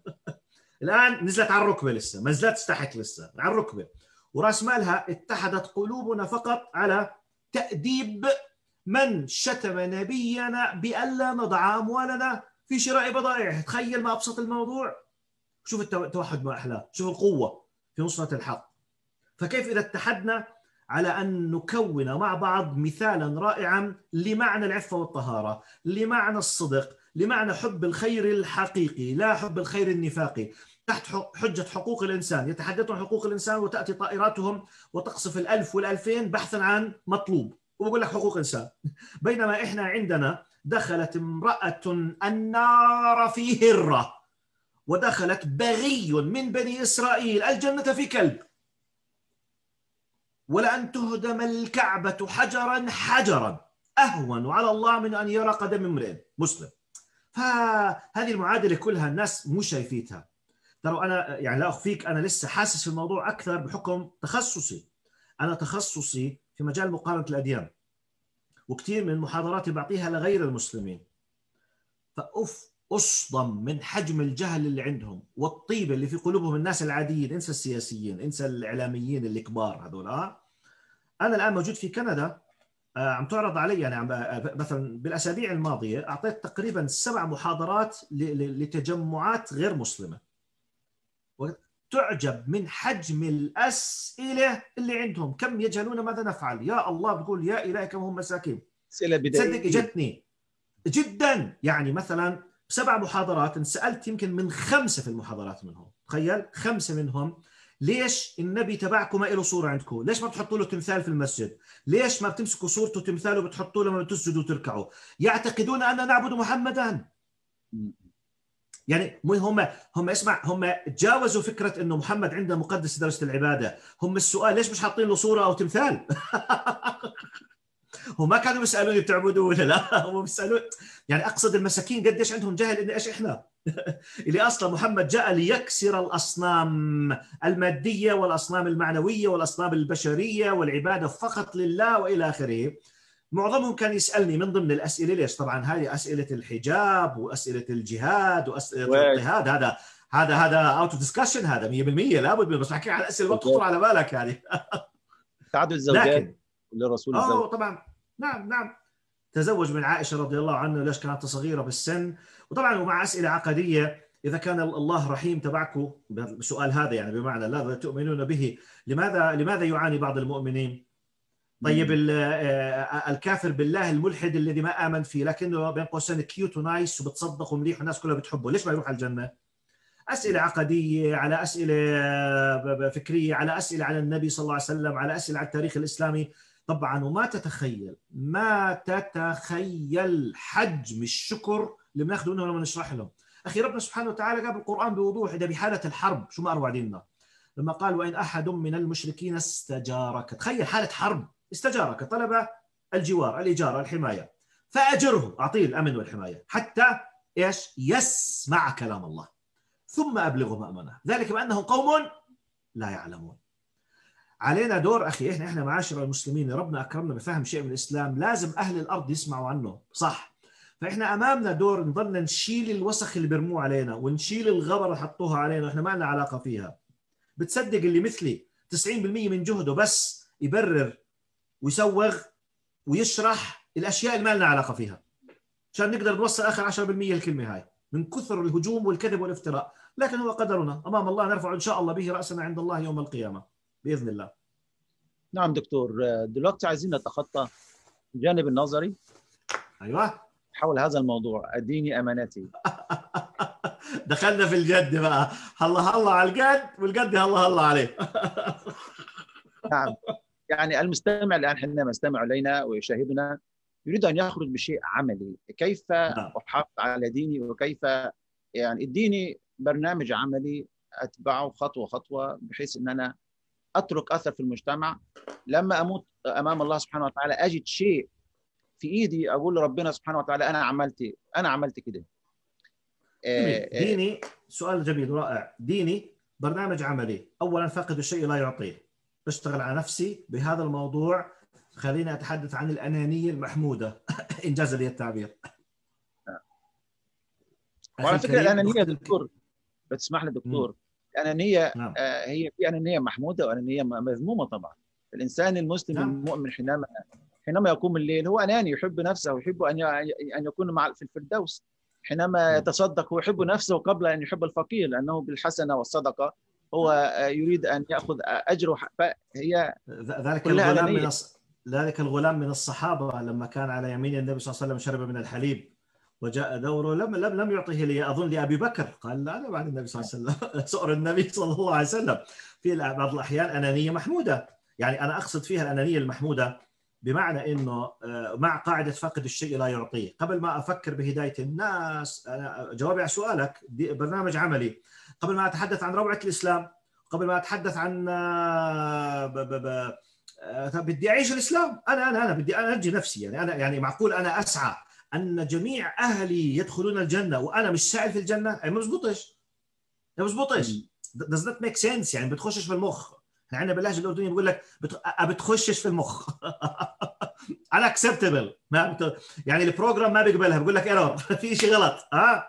[SPEAKER 2] الآن نزلت على الركبة، لسه ما نزلت تحت، لسه على الركبة. ورأس مالها اتحدت قلوبنا فقط على تأديب من شتم نبينا بألا نضع أموالنا في شراء بضائع. تخيل ما أبسط الموضوع. شوف التوحد ما أحلاه، شوف القوة في نصرة الحق. فكيف إذا اتحدنا على أن نكون مع بعض مثالا رائعا لمعنى العفة والطهارة، لمعنى الصدق، لمعنى حب الخير الحقيقي لا حب الخير النفاقي، تحت حجة حقوق الإنسان. يتحدثون عن حقوق الإنسان وتأتي طائراتهم وتقصف الألف والألفين بحثا عن مطلوب وبقول لك حقوق إنسان، بينما إحنا عندنا دخلت امرأة النار في هرة ودخلت بغي من بني إسرائيل الجنة في كلب، ولأن تهدم الكعبة حجرا حجرا أهون على الله من أن يرى قدم امرئ مسلم. فهذه المعادلة كلها الناس مش شايفيتها. ترى أنا يعني لا أخفيك، أنا لسه حاسس في الموضوع أكثر بحكم تخصصي. أنا تخصصي في مجال مقارنة الأديان، وكثير من محاضراتي بعطيها لغير المسلمين. فأف أصدم من حجم الجهل اللي عندهم والطيبة اللي في قلوبهم الناس العاديين، انسى السياسيين، انسى الإعلاميين الكبار هذول. آه أنا الآن موجود في كندا، آه عم تعرض علي يعني عم مثلا بالأسابيع الماضية أعطيت تقريبا سبع محاضرات لتجمعات غير مسلمة، وتعجب من حجم الأسئلة اللي عندهم، كم يجهلون ماذا نفعل. يا الله، بقول يا إلهي كم هم مساكين.
[SPEAKER 1] أسئلة بدائية
[SPEAKER 2] صدق اجتني جدا. يعني مثلا بسبع محاضرات انسألت يمكن من خمسة في المحاضرات منهم، تخيل خمسة منهم، ليش النبي تبعكم ما له صورة عندكم؟ ليش ما بتحطوا له تمثال في المسجد؟ ليش ما بتمسكوا صورته تمثاله وبتحطوا له لما تسجدوا وتركعوا؟ يعتقدون أن نعبد محمدا. يعني مو هم هم اسمع، هم تجاوزوا فكره انه محمد عنده مقدس درجه العباده. هم السؤال ليش مش حاطين له صوره او تمثال؟ هم ما كانوا بيسالوني بتعبدوا ولا لا، هم بيسالون يعني اقصد المساكين قديش عندهم جهل ان ايش احنا اللي اصلا محمد جاء ليكسر الاصنام الماديه والاصنام المعنويه والاصنام البشريه والعباده فقط لله والى اخره. معظمهم كان يسالني من ضمن الاسئله، ليش طبعا هذه اسئله الحجاب واسئله الجهاد واسئله الاضطهاد، هذا هذا هذا اوت اوف ديسكشن، هذا مية بالمية لابد من، بس بحكي عن اسئله ما بتخطر على بالك يعني.
[SPEAKER 1] تعدد الزوجات للرسول الزوج.
[SPEAKER 2] اه طبعا نعم نعم، تزوج من عائشه رضي الله عنها ليش كانت صغيره بالسن، وطبعا ومع اسئله عقديه، اذا كان الله رحيم تبعكم بالسؤال هذا يعني بمعنى لا تؤمنون به، لماذا لماذا يعاني بعض المؤمنين؟ طيب الكافر بالله الملحد الذي ما آمن فيه لكنه بين قوسين كيوت ونايس وبتصدق ومليح والناس كلها بتحبه، ليش ما يروح على الجنة؟ أسئلة عقدية، على أسئلة فكرية، على أسئلة على النبي صلى الله عليه وسلم، على أسئلة على التاريخ الإسلامي طبعا. وما تتخيل ما تتخيل حجم الشكر اللي بناخذه منهم لما نشرح لهم. أخي ربنا سبحانه وتعالى قال بالقرآن بوضوح إذا بحالة الحرب شو ما أروع ديننا لما قال وإن أحد من المشركين استجارك، تخيل حالة حرب استجارك، طلب الجوار الإجارة الحماية، فأجره، أعطيه الأمن والحماية حتى إيش يسمع كلام الله ثم أبلغه مأمنه، ذلك بأنهم قوم لا يعلمون. علينا دور أخي، إحنا إحنا معاشر المسلمين ربنا أكرمنا بفهم شيء من الإسلام، لازم أهل الأرض يسمعوا عنه صح. فإحنا أمامنا دور نضلنا نشيل الوسخ اللي برموه علينا ونشيل الغبر اللي حطوها علينا وإحنا ما لنا علاقة فيها. بتصدق اللي مثلي تسعين بالمية من جهده بس يبرر ويسوغ ويشرح الاشياء اللي ما لنا علاقه فيها عشان نقدر نوصل اخر عشرة بالمية الكلمه هاي من كثر الهجوم والكذب والافتراء، لكن هو قدرنا امام الله نرفع ان شاء الله به راسنا عند الله يوم القيامه باذن الله.
[SPEAKER 1] نعم دكتور، دلوقتي عايزين نتخطى الجانب النظري
[SPEAKER 2] ايوه
[SPEAKER 1] حول هذا الموضوع الديني امانتي.
[SPEAKER 2] دخلنا في الجد بقى، الله الله على الجد والجد الله الله عليه.
[SPEAKER 1] نعم، يعني المستمع الآن حينما يستمع إلينا ويشاهدنا يريد أن يخرج بشيء عملي، كيف أحافظ على ديني وكيف يعني الديني برنامج عملي أتبعه خطوة خطوة بحيث أن أنا أترك أثر في المجتمع، لما أموت أمام الله سبحانه وتعالى أجد شيء في إيدي أقول لربنا سبحانه وتعالى أنا عملت أنا عملت كده.
[SPEAKER 2] ديني سؤال جميل رائع. ديني برنامج عملي، أولا فاقد الشيء لا يعطيه، بشتغل على نفسي بهذا الموضوع. خليني أتحدث عن الأنانية المحمودة إنجاز لي التعبير.
[SPEAKER 1] وعلى فكرة الأنانية دكتور بتسمح لي دكتور، الأنانية نعم. آه هي في أنانية محمودة وأنانية مذمومة طبعا. الإنسان المسلم نعم. المؤمن حينما حينما يقوم الليل هو أناني، يحب نفسه ويحب أن أن يكون مع في الفردوس. حينما نعم. يتصدق هو يحب نفسه قبل أن يحب الفقير، لأنه بالحسنة والصدقة هو يريد أن يأخذ أجره. فهي
[SPEAKER 2] ذلك الغلام من الص... ذلك الغلام من الصحابة لما كان على يمين النبي صلى الله عليه وسلم شرب من الحليب وجاء دوره لم لم لم يعطيه لي أظن لأبي بكر، قال لا أنا بعد النبي صلى الله عليه وسلم. سؤر النبي صلى الله عليه وسلم. في بعض الأحيان أنانية محمودة، يعني أنا أقصد فيها الأنانية المحمودة بمعنى إنه مع قاعدة فاقد الشيء لا يعطيه. قبل ما أفكر بهداية الناس، أنا جوابي على سؤالك برنامج عملي. قبل ما أتحدث عن روعة الإسلام، قبل ما أتحدث عن ب ب ب بدي أعيش الإسلام، أنا أنا أنا بدي أنجي نفسي، يعني أنا يعني معقول أنا أسعى أن جميع أهلي يدخلون الجنة وأنا مش سائل في الجنة؟ أي ما بزبطش، ما بزبطش. does not make sense، يعني بتخشش في المخ. احنا عندنا باللهجة الأردنية بيقول لك بت... بتخشش في المخ. unacceptable، ما بت... يعني البروجرام ما بيقبلها، بيقول لك ايرور، في شيء غلط. ها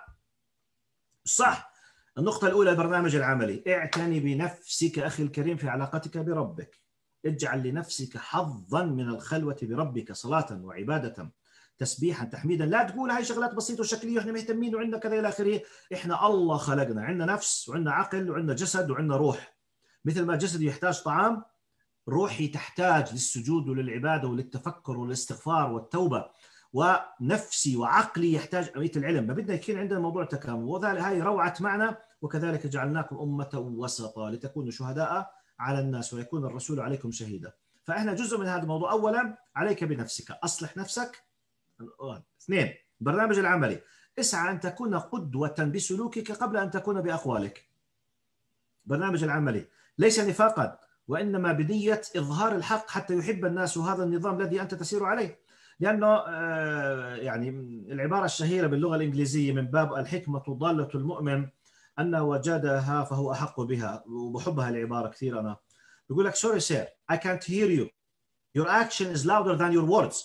[SPEAKER 2] صح. النقطة الأولى البرنامج العملي، اعتني بنفسك أخي الكريم في علاقتك بربك. اجعل لنفسك حظا من الخلوة بربك، صلاة وعبادة تسبيحا تحميدا. لا تقول هاي شغلات بسيطة وشكلية واحنا مهتمين وعندنا كذا إلى آخره. احنا الله خلقنا، عندنا نفس وعندنا عقل وعندنا جسد وعندنا روح. مثل ما الجسد يحتاج طعام، روحي تحتاج للسجود وللعبادة وللتفكر والاستغفار والتوبة، ونفسي وعقلي يحتاج أمية العلم. ما بدنا يكون عندنا موضوع تكامل، وذلك هاي روعة معنى وكذلك جعلناكم أمة وسطا لتكونوا شهداء على الناس ويكون الرسول عليكم شهيدا. فإحنا جزء من هذا الموضوع. أولا عليك بنفسك، أصلح نفسك. اثنين برنامج العملي، اسعى أن تكون قدوة بسلوكك قبل أن تكون بأقوالك. برنامج العملي ليس نفاقا، وإنما بنية إظهار الحق حتى يحب الناس هذا النظام الذي أنت تسير عليه. لأنه يعني العبارة الشهيرة باللغة الإنجليزية من باب الحكمة ضالة المؤمن أنه وجدها فهو أحق بها، وبحبها العبارة كثير. أنا بقول لك sorry sir I can't hear you, your action is louder than your words.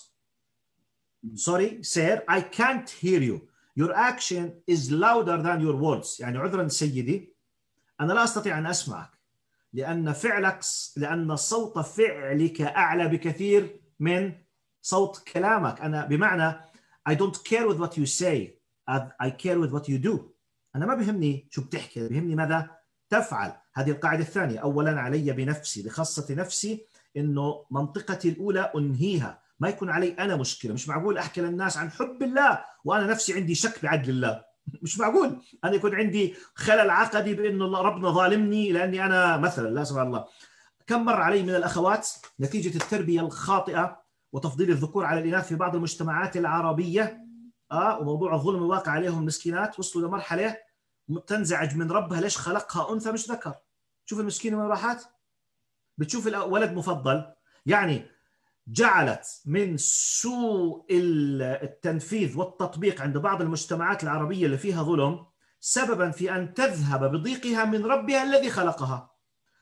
[SPEAKER 2] sorry sir I can't hear you, your action is louder than your words. يعني عذرا سيدي أنا لا أستطيع أن أسمعك لأن فعلك لأن صوت فعلك أعلى بكثير من صوت كلامك. أنا بمعنى I don't care with what you say, I care with what you do. أنا ما بيهمني شو بتحكي، بيهمني ماذا تفعل. هذه القاعدة الثانية. أولا علي بنفسي، بخاصة نفسي، إنه منطقتي الأولى أنهيها، ما يكون علي أنا مشكلة. مش معقول أحكي للناس عن حب الله وأنا نفسي عندي شك بعدل الله. مش معقول أنا يكون عندي خلل عقدي بأنه ربنا ظالمني لأني أنا مثلا لا سبحان الله. كم مر علي من الأخوات نتيجة التربية الخاطئة وتفضيل الذكور على الإناث في بعض المجتمعات العربية آه وموضوع الظلم الواقع عليهم مسكينات، وصلوا لمرحلة تنزعج من ربها ليش خلقها أنثى مش ذكر. شوف المسكينة وين راحت، بتشوف الولد مفضل. يعني جعلت من سوء التنفيذ والتطبيق عند بعض المجتمعات العربية اللي فيها ظلم سببا في أن تذهب بضيقها من ربها الذي خلقها،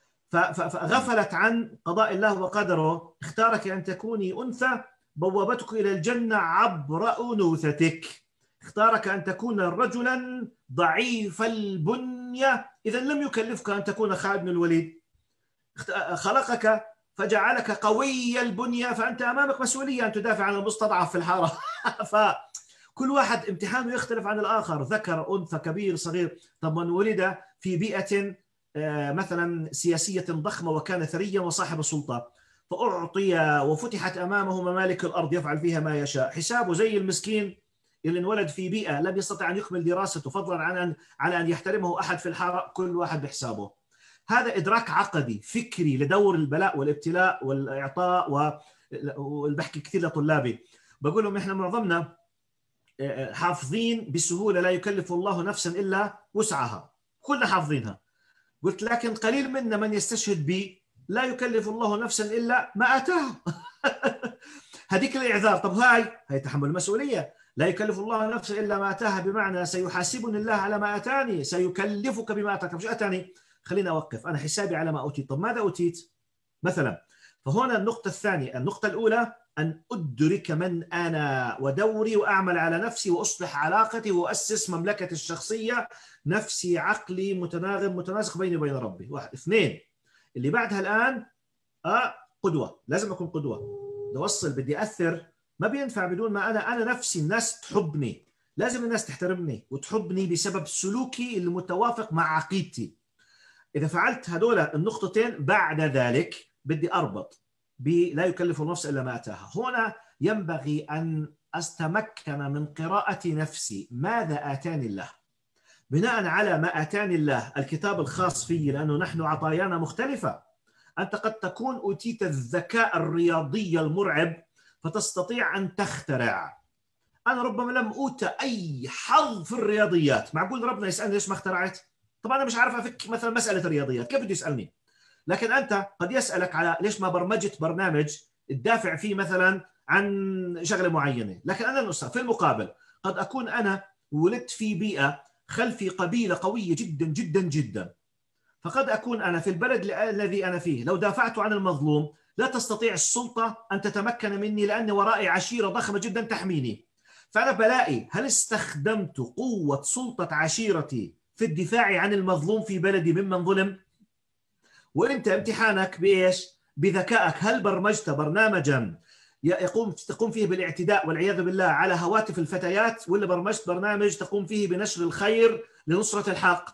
[SPEAKER 2] فغفلت عن قضاء الله وقدره. اختارك أن تكوني أنثى بوابتك إلى الجنة عبر أنوثتك. اختارك أن تكون رجلا ضعيف البنية إذا لم يكلفك أن تكون خالد بن الوليد. خلقك فجعلك قوي البنية فأنت أمامك مسؤولية أن تدافع عن المستضعف في الحارة. فكل واحد امتحانه يختلف عن الآخر، ذكر أنثى كبير صغير. طب من ولد في بيئة مثلا سياسية ضخمة وكان ثريا وصاحب سلطة فأعطي وفتحت أمامه ممالك الأرض يفعل فيها ما يشاء، حسابه زي المسكين اللي انولد في بيئة لم يستطع أن يكمل دراسته فضلا عن أن على أن يحترمه أحد في الحارة. كل واحد بحسابه. هذا إدراك عقدي فكري لدور البلاء والابتلاء والإعطاء. والبحكي كثير لطلابي بقول لهم إحنا معظمنا حافظين بسهولة لا يكلف الله نفسا إلا وسعها، كلنا حافظينها. قلت لكن قليل منا من يستشهد بي لا يكلف الله نفسا إلا ما آتاها. هذيك الإعذار. طب هاي هاي تحمل المسؤولية. لا يكلف الله نفسا إلا ما آتاها بمعنى سيحاسبني الله على ما آتاني، سيكلفك بما آتاك. مش آتاني خليني أوقف، أنا حسابي على ما أوتيت. طب ماذا أوتيت مثلا؟ فهنا النقطة الثانية. النقطة الأولى أن أدرك من أنا ودوري وأعمل على نفسي وأصلح علاقتي وأسس مملكتي الشخصية، نفسي عقلي متناغم متناسق بيني وبين ربي. واحد. اثنين اللي بعدها الآن آه قدوة. لازم أكون قدوة. نوصل بدي أثر ما بينفع بدون ما أنا أنا نفسي الناس تحبني. لازم الناس تحترمني وتحبني بسبب سلوكي المتوافق مع عقيدتي. إذا فعلت هدول النقطتين بعد ذلك بدي أربط بلا يكلف النفس إلا ما أتاها. هنا ينبغي أن أستمكن من قراءة نفسي. ماذا آتاني الله؟ بناء على ما آتاني الله الكتاب الخاص فيه، لأنه نحن عطايانا مختلفة. أنت قد تكون أوتيت الذكاء الرياضي المرعب فتستطيع أن تخترع. أنا ربما لم أوت أي حظ في الرياضيات. معقول ربنا يسألني ليش ما اخترعت؟ طبعا أنا مش عارف أفك مثلا مسألة الرياضيات، كيف بده يسألني؟ لكن أنت قد يسألك على ليش ما برمجت برنامج تدافع فيه مثلا عن شغلة معينة. لكن أنا الأستاذ في المقابل قد أكون أنا ولدت في بيئة خلفي قبيلة قوية جدا جدا جدا، فقد أكون أنا في البلد الذي أنا فيه لو دافعت عن المظلوم لا تستطيع السلطة أن تتمكن مني لأن ورائي عشيرة ضخمة جدا تحميني. فأنا بلاقي هل استخدمت قوة سلطة عشيرتي في الدفاع عن المظلوم في بلدي ممن ظلم؟ وأنت امتحانك بإيش؟ بذكائك. هل برمجت برنامجا يقوم تقوم فيه بالاعتداء والعياذ بالله على هواتف الفتيات، ولا برمجت برنامج تقوم فيه بنشر الخير لنصرة الحق؟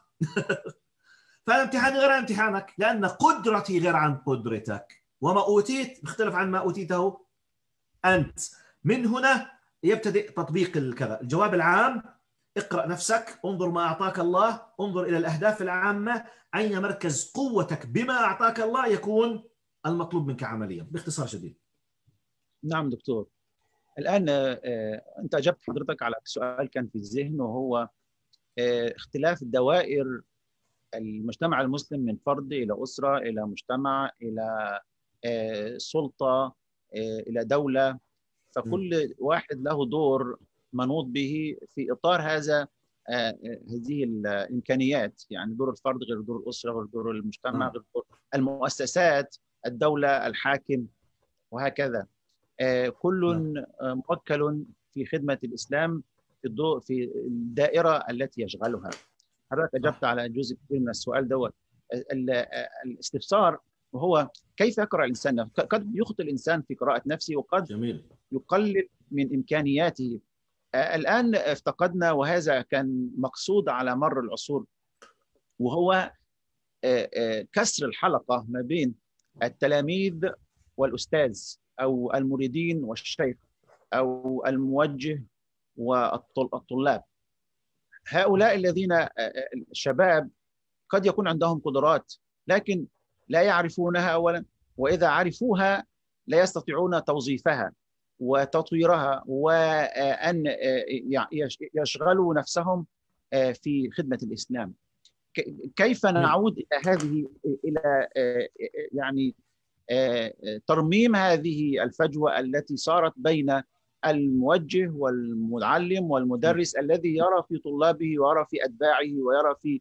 [SPEAKER 2] فأنا امتحاني غير عن امتحانك لأن قدرتي غير عن قدرتك، وما أوتيت مختلف عن ما أوتيته أنت. من هنا يبتدئ تطبيق الكذا. الجواب العام: اقرأ نفسك، انظر ما أعطاك الله، انظر إلى الأهداف العامة، أين مركز قوتك بما أعطاك الله يكون المطلوب منك عمليا. باختصار شديد.
[SPEAKER 1] نعم دكتور. الآن أنت أجبت حضرتك على سؤال كان في الذهن، وهو اختلاف دوائر المجتمع المسلم من فرد إلى أسرة إلى مجتمع إلى سلطة إلى دولة. فكل واحد له دور منوط به في إطار هذا هذه الإمكانيات. يعني دور الفرد غير دور الأسرة، غير دور المجتمع، غير دور المؤسسات، الدولة، الحاكم، وهكذا. كل موكل في خدمة الإسلام في الضوء في الدائرة التي يشغلها. حضرتك أجبت على جزء كبير من السؤال دوت. الاستفسار وهو كيف يقرأ الإنسان؟ قد يخطئ الإنسان في قراءة نفسه، وقد جميل. يقلل من إمكانياته. الآن افتقدنا، وهذا كان مقصود على مر العصور، وهو كسر الحلقة ما بين التلاميذ والأستاذ، أو المريدين والشيخ، أو الموجه والطلاب. هؤلاء الذين الشباب قد يكون عندهم قدرات لكن لا يعرفونها أولا، وإذا عرفوها لا يستطيعون توظيفها وتطويرها، وأن يشغلوا نفسهم في خدمة الإسلام. كيف نعود إلى هذه إلى يعني ترميم هذه الفجوة التي صارت بين الموجه والمعلم والمدرس، الذي يرى في طلابه ويرى في أتباعه ويرى في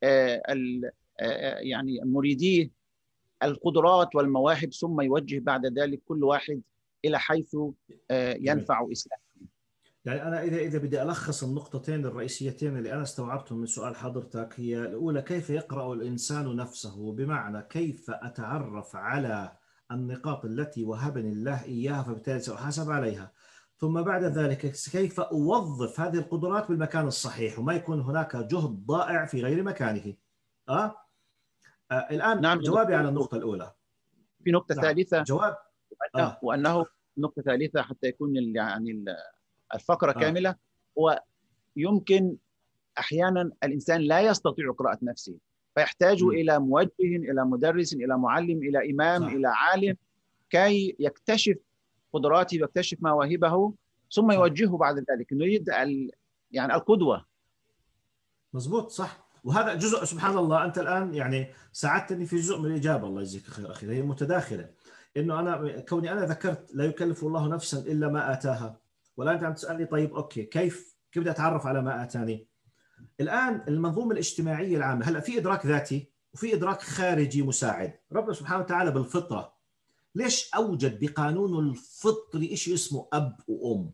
[SPEAKER 1] يعني مريديه القدرات والمواهب، ثم يوجه بعد ذلك كل واحد إلى حيث ينفع إسلامه.
[SPEAKER 2] يعني أنا إذا إذا بدي ألخص النقطتين الرئيسيتين اللي أنا استوعبتهم من سؤال حضرتك، هي الأولى كيف يقرأ الإنسان نفسه، بمعنى كيف أتعرف على النقاط التي وهبني الله إياها فبالتالي سأحاسب عليها، ثم بعد ذلك كيف أوظف هذه القدرات بالمكان الصحيح وما يكون هناك جهد ضائع في غير مكانه. أه؟ آه الآن نعم، جوابي على النقطة الأولى.
[SPEAKER 1] في نقطة نعم. ثالثة
[SPEAKER 2] جواب
[SPEAKER 1] وأنه, آه. وأنه نقطة ثالثة حتى يكون يعني الفقرة آه. كاملة. ويمكن أحيانا الإنسان لا يستطيع قراءة نفسه، فيحتاج م. إلى موجه، إلى مدرس، إلى معلم، إلى إمام، صح. إلى عالم، كي يكتشف قدراته ويكتشف مواهبه، ثم يوجهه بعد ذلك. نريد يعني القدوة.
[SPEAKER 2] مزبوط، صح. وهذا جزء، سبحان الله، أنت الآن يعني ساعدتني في جزء من الإجابة، الله يجزيك خير أخي. هي متداخلة، إنه أنا كوني أنا ذكرت لا يكلف الله نفسا إلا ما آتاها، ولا أنت عم تسألني طيب أوكي كيف كيف بدي أتعرف على ما آتاني؟ الآن المنظومة الاجتماعية العامة، هلا في إدراك ذاتي وفي إدراك خارجي مساعد. ربنا سبحانه وتعالى بالفطرة ليش أوجد بقانونه الفطري شيء اسمه أب وأم؟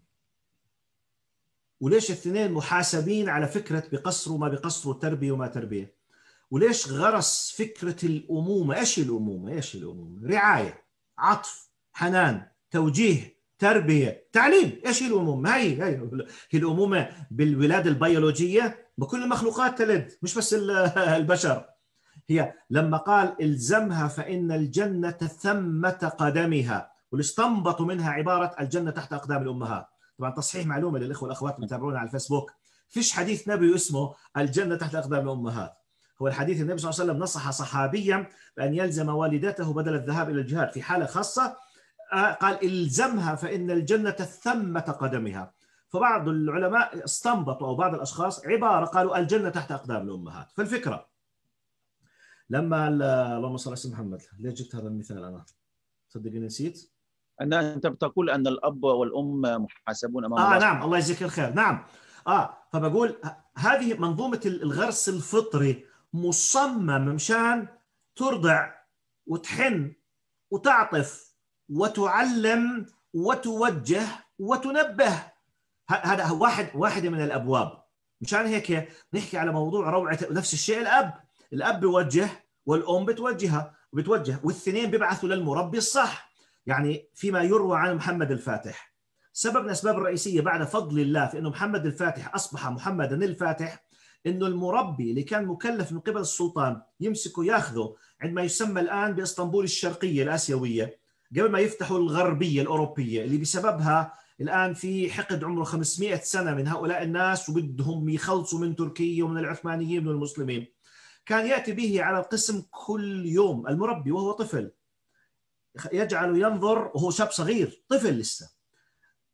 [SPEAKER 2] وليش الاثنين محاسبين على فكرة بقصروا ما بقصروا، تربية وما تربية؟ وليش غرس فكرة الأمومة؟ إيش الأمومة؟ إيش الأمومة؟ رعاية، عطف، حنان، توجيه، تربية، تعليم. إيش هي الأمومة؟ هي هي هي الأمومة بالولادة البيولوجية، بكل المخلوقات تلد، مش بس البشر. هي لما قال الزمها فإن الجنة ثمة قدمها، واللي استنبطوا منها عبارة الجنة تحت أقدام الأمهات. طبعا تصحيح معلومة للإخوة والأخوات اللي بيتابعونا على الفيسبوك، فيش حديث نبي اسمه الجنة تحت أقدام الأمهات. هو الحديث النبي صلى الله عليه وسلم نصح صحابيا بأن يلزم والدته بدل الذهاب إلى الجهاد في حالة خاصة، قال الزمها فإن الجنة ثمة قدمها. فبعض العلماء استنبطوا أو بعض الأشخاص عبارة قالوا الجنة تحت أقدام الأمهات. فالفكرة لما اللهم صل على سيدنا محمد، ليش جبت هذا المثال أنا؟ صدقني نسيت.
[SPEAKER 1] أن أنت بتقول أن الأب والأم محاسبون أمام
[SPEAKER 2] آه
[SPEAKER 1] الله.
[SPEAKER 2] آه نعم، الله يجزيك الخير. نعم آه فبقول هذه منظومة الغرس الفطري مصمم مشان ترضع وتحن وتعطف وتعلم وتوجه وتنبه. هذا واحد واحدة من الأبواب. مشان هيك نحكي على موضوع روعة. نفس الشيء الأب الأب بيوجه والأم بتوجهها وبتوجه، والاثنين بيبعثوا للمربي الصح. يعني فيما يروى عن محمد الفاتح، سبب من الأسباب الرئيسية بعد فضل الله في أنه محمد الفاتح أصبح محمدا الفاتح، أنه المربي اللي كان مكلف من قبل السلطان يمسكه ياخذه عندما يسمى الآن بإسطنبول الشرقية الآسيوية، قبل ما يفتحوا الغربية الأوروبية اللي بسببها الآن في حقد عمره خمسمئة سنة من هؤلاء الناس وبدهم يخلصوا من تركيا ومن العثمانيين ومن المسلمين. كان يأتي به على القسم كل يوم المربي وهو طفل، يجعله ينظر وهو شاب صغير طفل لسه،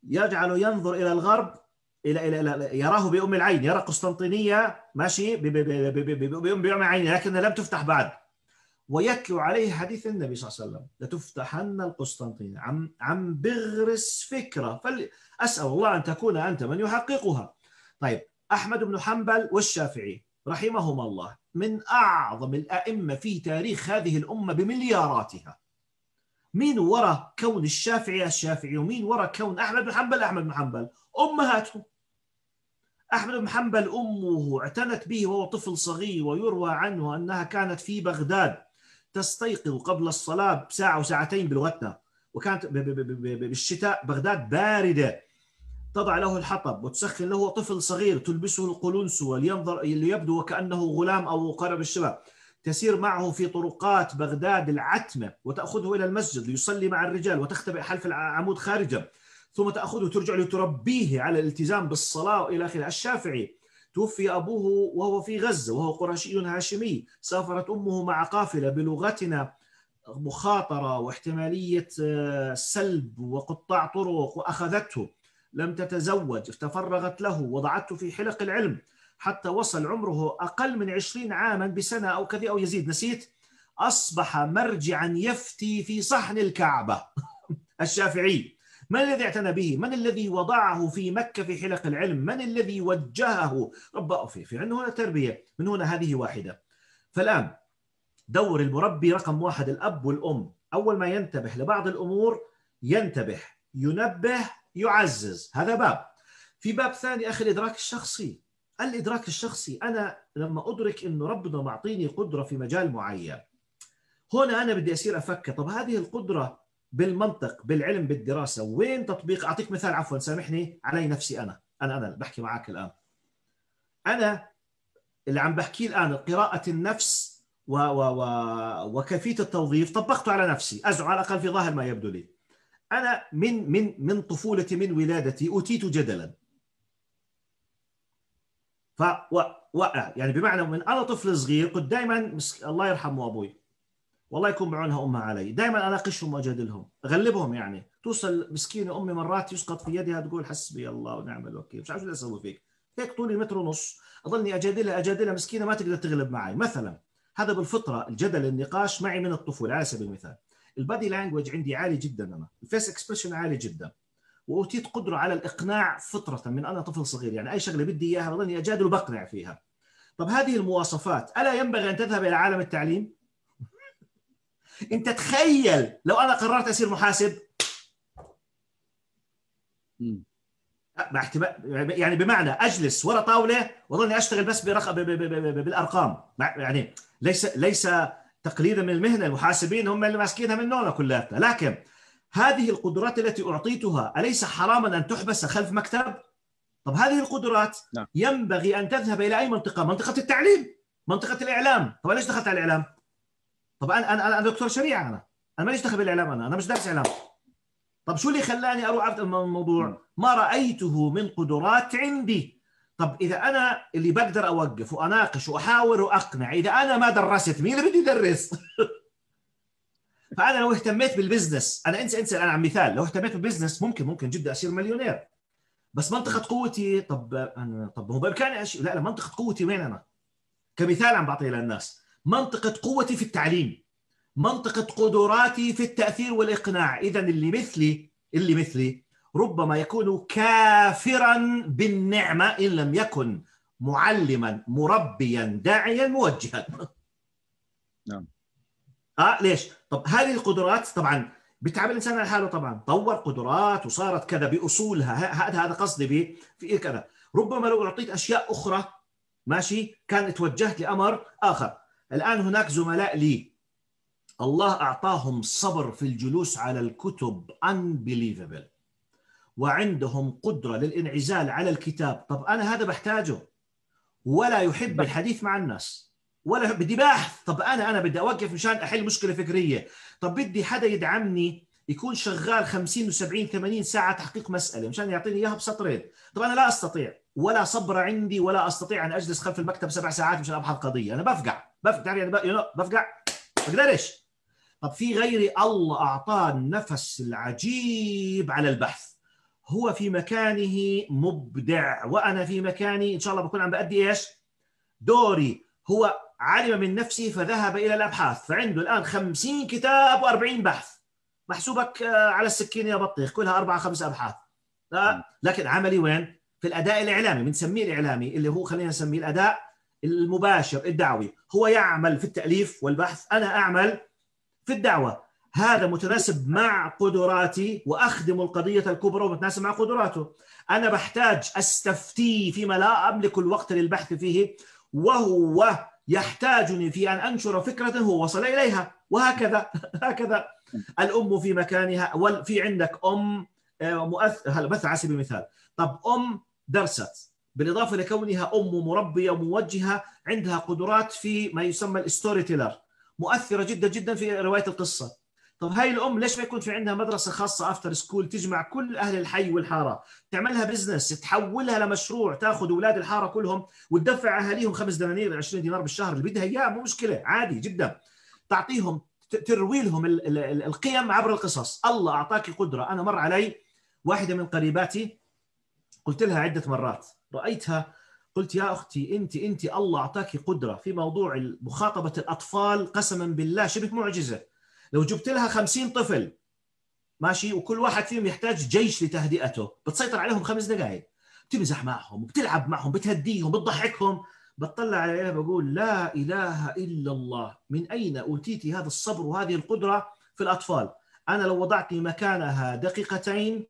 [SPEAKER 2] يجعل ينظر إلى الغرب، إلى إلى إلى يراه بأم العين، يرى قسطنطينية ماشي بأم العين لكنها لم تفتح بعد، ويتلو عليه حديث النبي صلى الله عليه وسلم لتفتحن القسطنطينية. عم عم بغرس فكرة، فأسأل الله أن تكون أنت من يحققها. طيب أحمد بن حنبل والشافعي رحمهما الله من أعظم الأئمة في تاريخ هذه الأمة بملياراتها. مين وراء كون الشافعي الشافعي، ومين وراء كون أحمد بن حنبل أحمد بن حنبل؟ أمهاتهم. أحمد بن حنبل أمه اعتنت به وهو طفل صغير، ويروى عنه أنها كانت في بغداد تستيقظ قبل الصلاة بساعة وساعتين بلغتنا، وكانت بالشتاء بغداد باردة، تضع له الحطب وتسخن له طفل صغير، تلبسه القلنسوة لينظر ليبدو وكأنه غلام أو قرب الشباب، تسير معه في طرقات بغداد العتمة وتأخذه إلى المسجد ليصلي مع الرجال وتختبئ حلف العمود خارجا، ثم تأخذه ترجع لتربيه على الالتزام بالصلاة وإلى آخره. الشافعي توفي أبوه وهو في غزة وهو قرشي هاشمي، سافرت أمه مع قافلة بلغتنا مخاطرة واحتمالية سلب وقطاع طرق، وأخذته، لم تتزوج، تفرغت له وضعته في حلق العلم حتى وصل عمره أقل من عشرين عاما بسنة أو كذا أو يزيد نسيت، أصبح مرجعا يفتي في صحن الكعبة. الشافعي من الذي اعتنى به؟ من الذي وضعه في مكة في حلق العلم؟ من الذي وجهه؟ رباه فيه. في عندنا هنا تربية، من هنا هذه واحدة. فالآن دور المربي رقم واحد الأب والأم، أول ما ينتبه لبعض الأمور ينتبه، ينبه، يعزز، هذا باب. في باب ثاني أخي الإدراك الشخصي. الإدراك الشخصي، أنا لما أدرك أنه ربنا معطيني قدرة في مجال معين، هنا أنا بدي أصير أفكر طب هذه القدرة بالمنطق بالعلم بالدراسة وين تطبيق؟ أعطيك مثال، عفوا سامحني علي نفسي، أنا أنا أنا بحكي معك الآن، أنا اللي عم بحكي الآن قراءة النفس و و و وكيفية التوظيف طبقته على نفسي، أزعم على الأقل في ظاهر ما يبدو لي. أنا من من من طفولتي من ولادتي أوتيت جدلا، ف وقع يعني بمعنى من أنا طفل صغير كنت دائما الله يرحمه أبوي والله يكون بعونها أمها علي، دائما أناقشهم وأجادلهم أغلبهم، يعني توصل مسكينة أمي مرات يسقط في يدها تقول حسبي الله ونعم الوكيل، مش عارف شو أسوي فيك، هيك طولي متر ونص أضلني أجادلها أجادلها مسكينة ما تقدر تغلب معي. مثلا هذا بالفطرة، الجدل النقاش معي من الطفولة. على سبيل المثال البادي لانجوج عندي عالي جدا، أنا الفيس اكسبريشن عالي جدا، وأوتيت قدرة على الإقناع فطرة من أنا طفل صغير، يعني أي شغلة بدي إياها بضلني أجادل وبقنع فيها. طب هذه المواصفات ألا ينبغي أن تذهب إلى عالم التعليم؟ أنت تخيل لو أنا قررت أصير محاسب، يعني بمعنى أجلس ورا طاولة وظلني أشتغل بس برق... بالأرقام، يعني ليس ليس تقليدا من المهنة، المحاسبين هم اللي ماسكينها من نونا كلها، لكن هذه القدرات التي أعطيتها أليس حراما أن تحبس خلف مكتب؟ طب هذه القدرات نعم. ينبغي أن تذهب إلى أي منطقة؟ منطقة التعليم، منطقة الإعلام. طب ليش دخلت على الإعلام؟ طب أنا أنا أنا دكتور شريعة، أنا أنا ماليش دخل بالإعلام، أنا أنا مش دارس إعلام. طب شو اللي خلاني أروح أعرف الموضوع؟ ما رأيته من قدرات عندي. طب إذا أنا اللي بقدر أوقف وأناقش وأحاور وأقنع، إذا أنا ما درست مين اللي بدي يدرس؟ فأنا لو اهتميت بالبزنس، أنا انسى انسى أنا عم مثال، لو اهتميت بالبزنس ممكن ممكن جدا أصير مليونير، بس منطقة قوتي طب أنا طب هو بإمكاني أشي... لا لا منطقة قوتي وين أنا؟ كمثال عم بعطيه للناس، منطقة قوتي في التعليم، منطقة قدراتي في التأثير والإقناع. إذا اللي مثلي اللي مثلي ربما يكون كافرا بالنعمة إن لم يكن معلما مربيا داعيا موجها.
[SPEAKER 1] نعم.
[SPEAKER 2] آه ليش؟ طب هذه القدرات طبعا بتعب الإنسان على حاله، طبعا طور قدرات وصارت كذا بأصولها، هذا هذا قصدي به في كذا. ربما لو أعطيت أشياء أخرى ماشي كان توجهت لأمر آخر. الآن هناك زملاء لي الله أعطاهم صبر في الجلوس على الكتب unbelievable، وعندهم قدرة للانعزال على الكتاب. طب أنا هذا بحتاجه، ولا يحب الحديث مع الناس، ولا بدي بحث. طب أنا أنا بدي أوقف مشان أحل مشكلة فكرية، طب بدي حدا يدعمني يكون شغال خمسين وسبعين ثمانين ساعة تحقيق مسألة مشان يعطيني إياها بسطرين. طب أنا لا أستطيع، ولا صبر عندي، ولا أستطيع أن أجلس خلف المكتب سبع ساعات مشان أبحث قضية. أنا بفقع بفقع يعني بفقع بقدرش. طب في غيري الله أعطاه النفس العجيب على البحث، هو في مكانه مبدع، وأنا في مكاني إن شاء الله بكون عم بأدي إيش؟ دوري. هو علم من نفسه فذهب إلى الأبحاث، فعنده الآن خمسين كتاب وأربعين بحث. محسوبك على السكين يا بطيخ، كلها أربعة خمس أبحاث. لكن عملي وين؟ في الأداء الإعلامي، بنسميه الإعلامي اللي هو خلينا نسميه الأداء المباشر الدعوي. هو يعمل في التأليف والبحث، أنا أعمل في الدعوة. هذا متناسب مع قدراتي وأخدم القضية الكبرى، ومتناسب مع قدراته. أنا بحتاج أستفتيه فيما لا أملك الوقت للبحث فيه، وهو يحتاجني في أن أنشر فكرة هو وصل إليها، وهكذا. هكذا الأم في مكانها. وفي عندك أم مؤثر، مثل على سبيل المثال، طب أم درست، بالإضافة لكونها أم مربية وموجهة، عندها قدرات في ما يسمى الستوري تيلر، مؤثرة جدا جدا في رواية القصة. طب هاي الأم ليش ما يكون في عندها مدرسة خاصة أفتر سكول تجمع كل أهل الحي والحارة، تعملها بزنس، تحولها لمشروع، تاخذ أولاد الحارة كلهم وتدفع أهاليهم خمس دنانير عشرين دينار بالشهر اللي بدها إياه، مو مشكلة، عادي جدا. تعطيهم، تروي لهم القيم عبر القصص. الله أعطاك قدرة. أنا مر علي واحدة من قريباتي، قلت لها عدة مرات، رأيتها قلت يا أختي أنت أنت الله أعطاك قدرة في موضوع مخاطبة الأطفال، قسما بالله شبه معجزة. لو جبت لها خمسين طفل ماشي، وكل واحد فيهم يحتاج جيش لتهدئته، بتسيطر عليهم خمس دقائق، بتمزح معهم، بتلعب معهم، بتهديهم، بتضحكهم. بتطلع عليها بقول لا إله إلا الله، من أين أوتيتي هذا الصبر وهذه القدرة في الأطفال؟ أنا لو وضعتني مكانها دقيقتين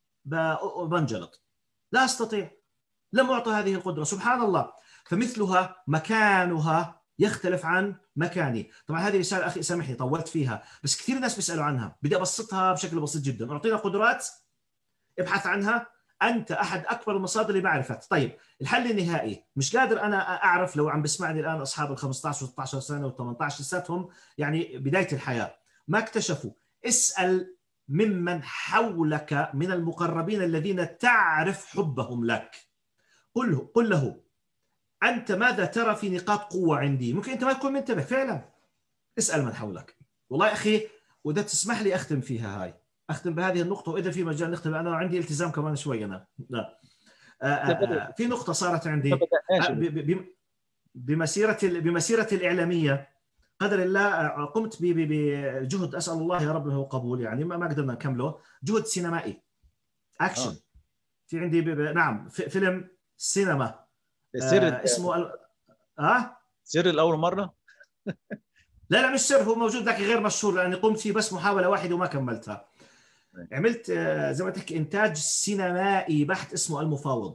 [SPEAKER 2] بنجلط، لا أستطيع، لم أعطى هذه القدرة. سبحان الله. فمثلها مكانها يختلف عن مكاني. طبعا هذه رسالة أخي سامحني طولت فيها، بس كثير ناس بيسألوا عنها، بدي أبسطها بشكل بسيط جدا. أعطينا قدرات، ابحث عنها، أنت أحد أكبر المصادر لمعرفة. طيب الحل النهائي، مش قادر أنا أعرف، لو عم بسمعني الآن أصحاب ال خمسة عشر وستة عشر سنة وثمانية عشر لساتهم يعني بداية الحياة، ما اكتشفوا، اسأل ممن حولك من المقربين الذين تعرف حبهم لك. قل له قل له أنت ماذا ترى في نقاط قوة عندي؟ ممكن أنت ما تكون منتبه فعلا. اسأل من حولك. والله يا أخي، وإذا تسمح لي أختم فيها هاي، أختم بهذه النقطة، وإذا في مجال نختم، أنا عندي التزام كمان شوي أنا. لا. آآ آآ في نقطة صارت عندي بمسيرة بمسيرة الإعلامية، قدر الله قمت بجهد، أسأل الله يا رب له قبول، يعني ما قدرنا نكمله، جهد سينمائي أكشن. آه. في عندي نعم فيلم سينما
[SPEAKER 1] سر
[SPEAKER 2] آه اسمه ال... آه؟
[SPEAKER 1] سر الأول مرة.
[SPEAKER 2] لا لا مش سر، هو موجود لكن غير مشهور، لأني قمت فيه بس محاولة واحدة وما كملتها. عملت آه زي ما تحكي إنتاج سينمائي بحت اسمه المفاوض.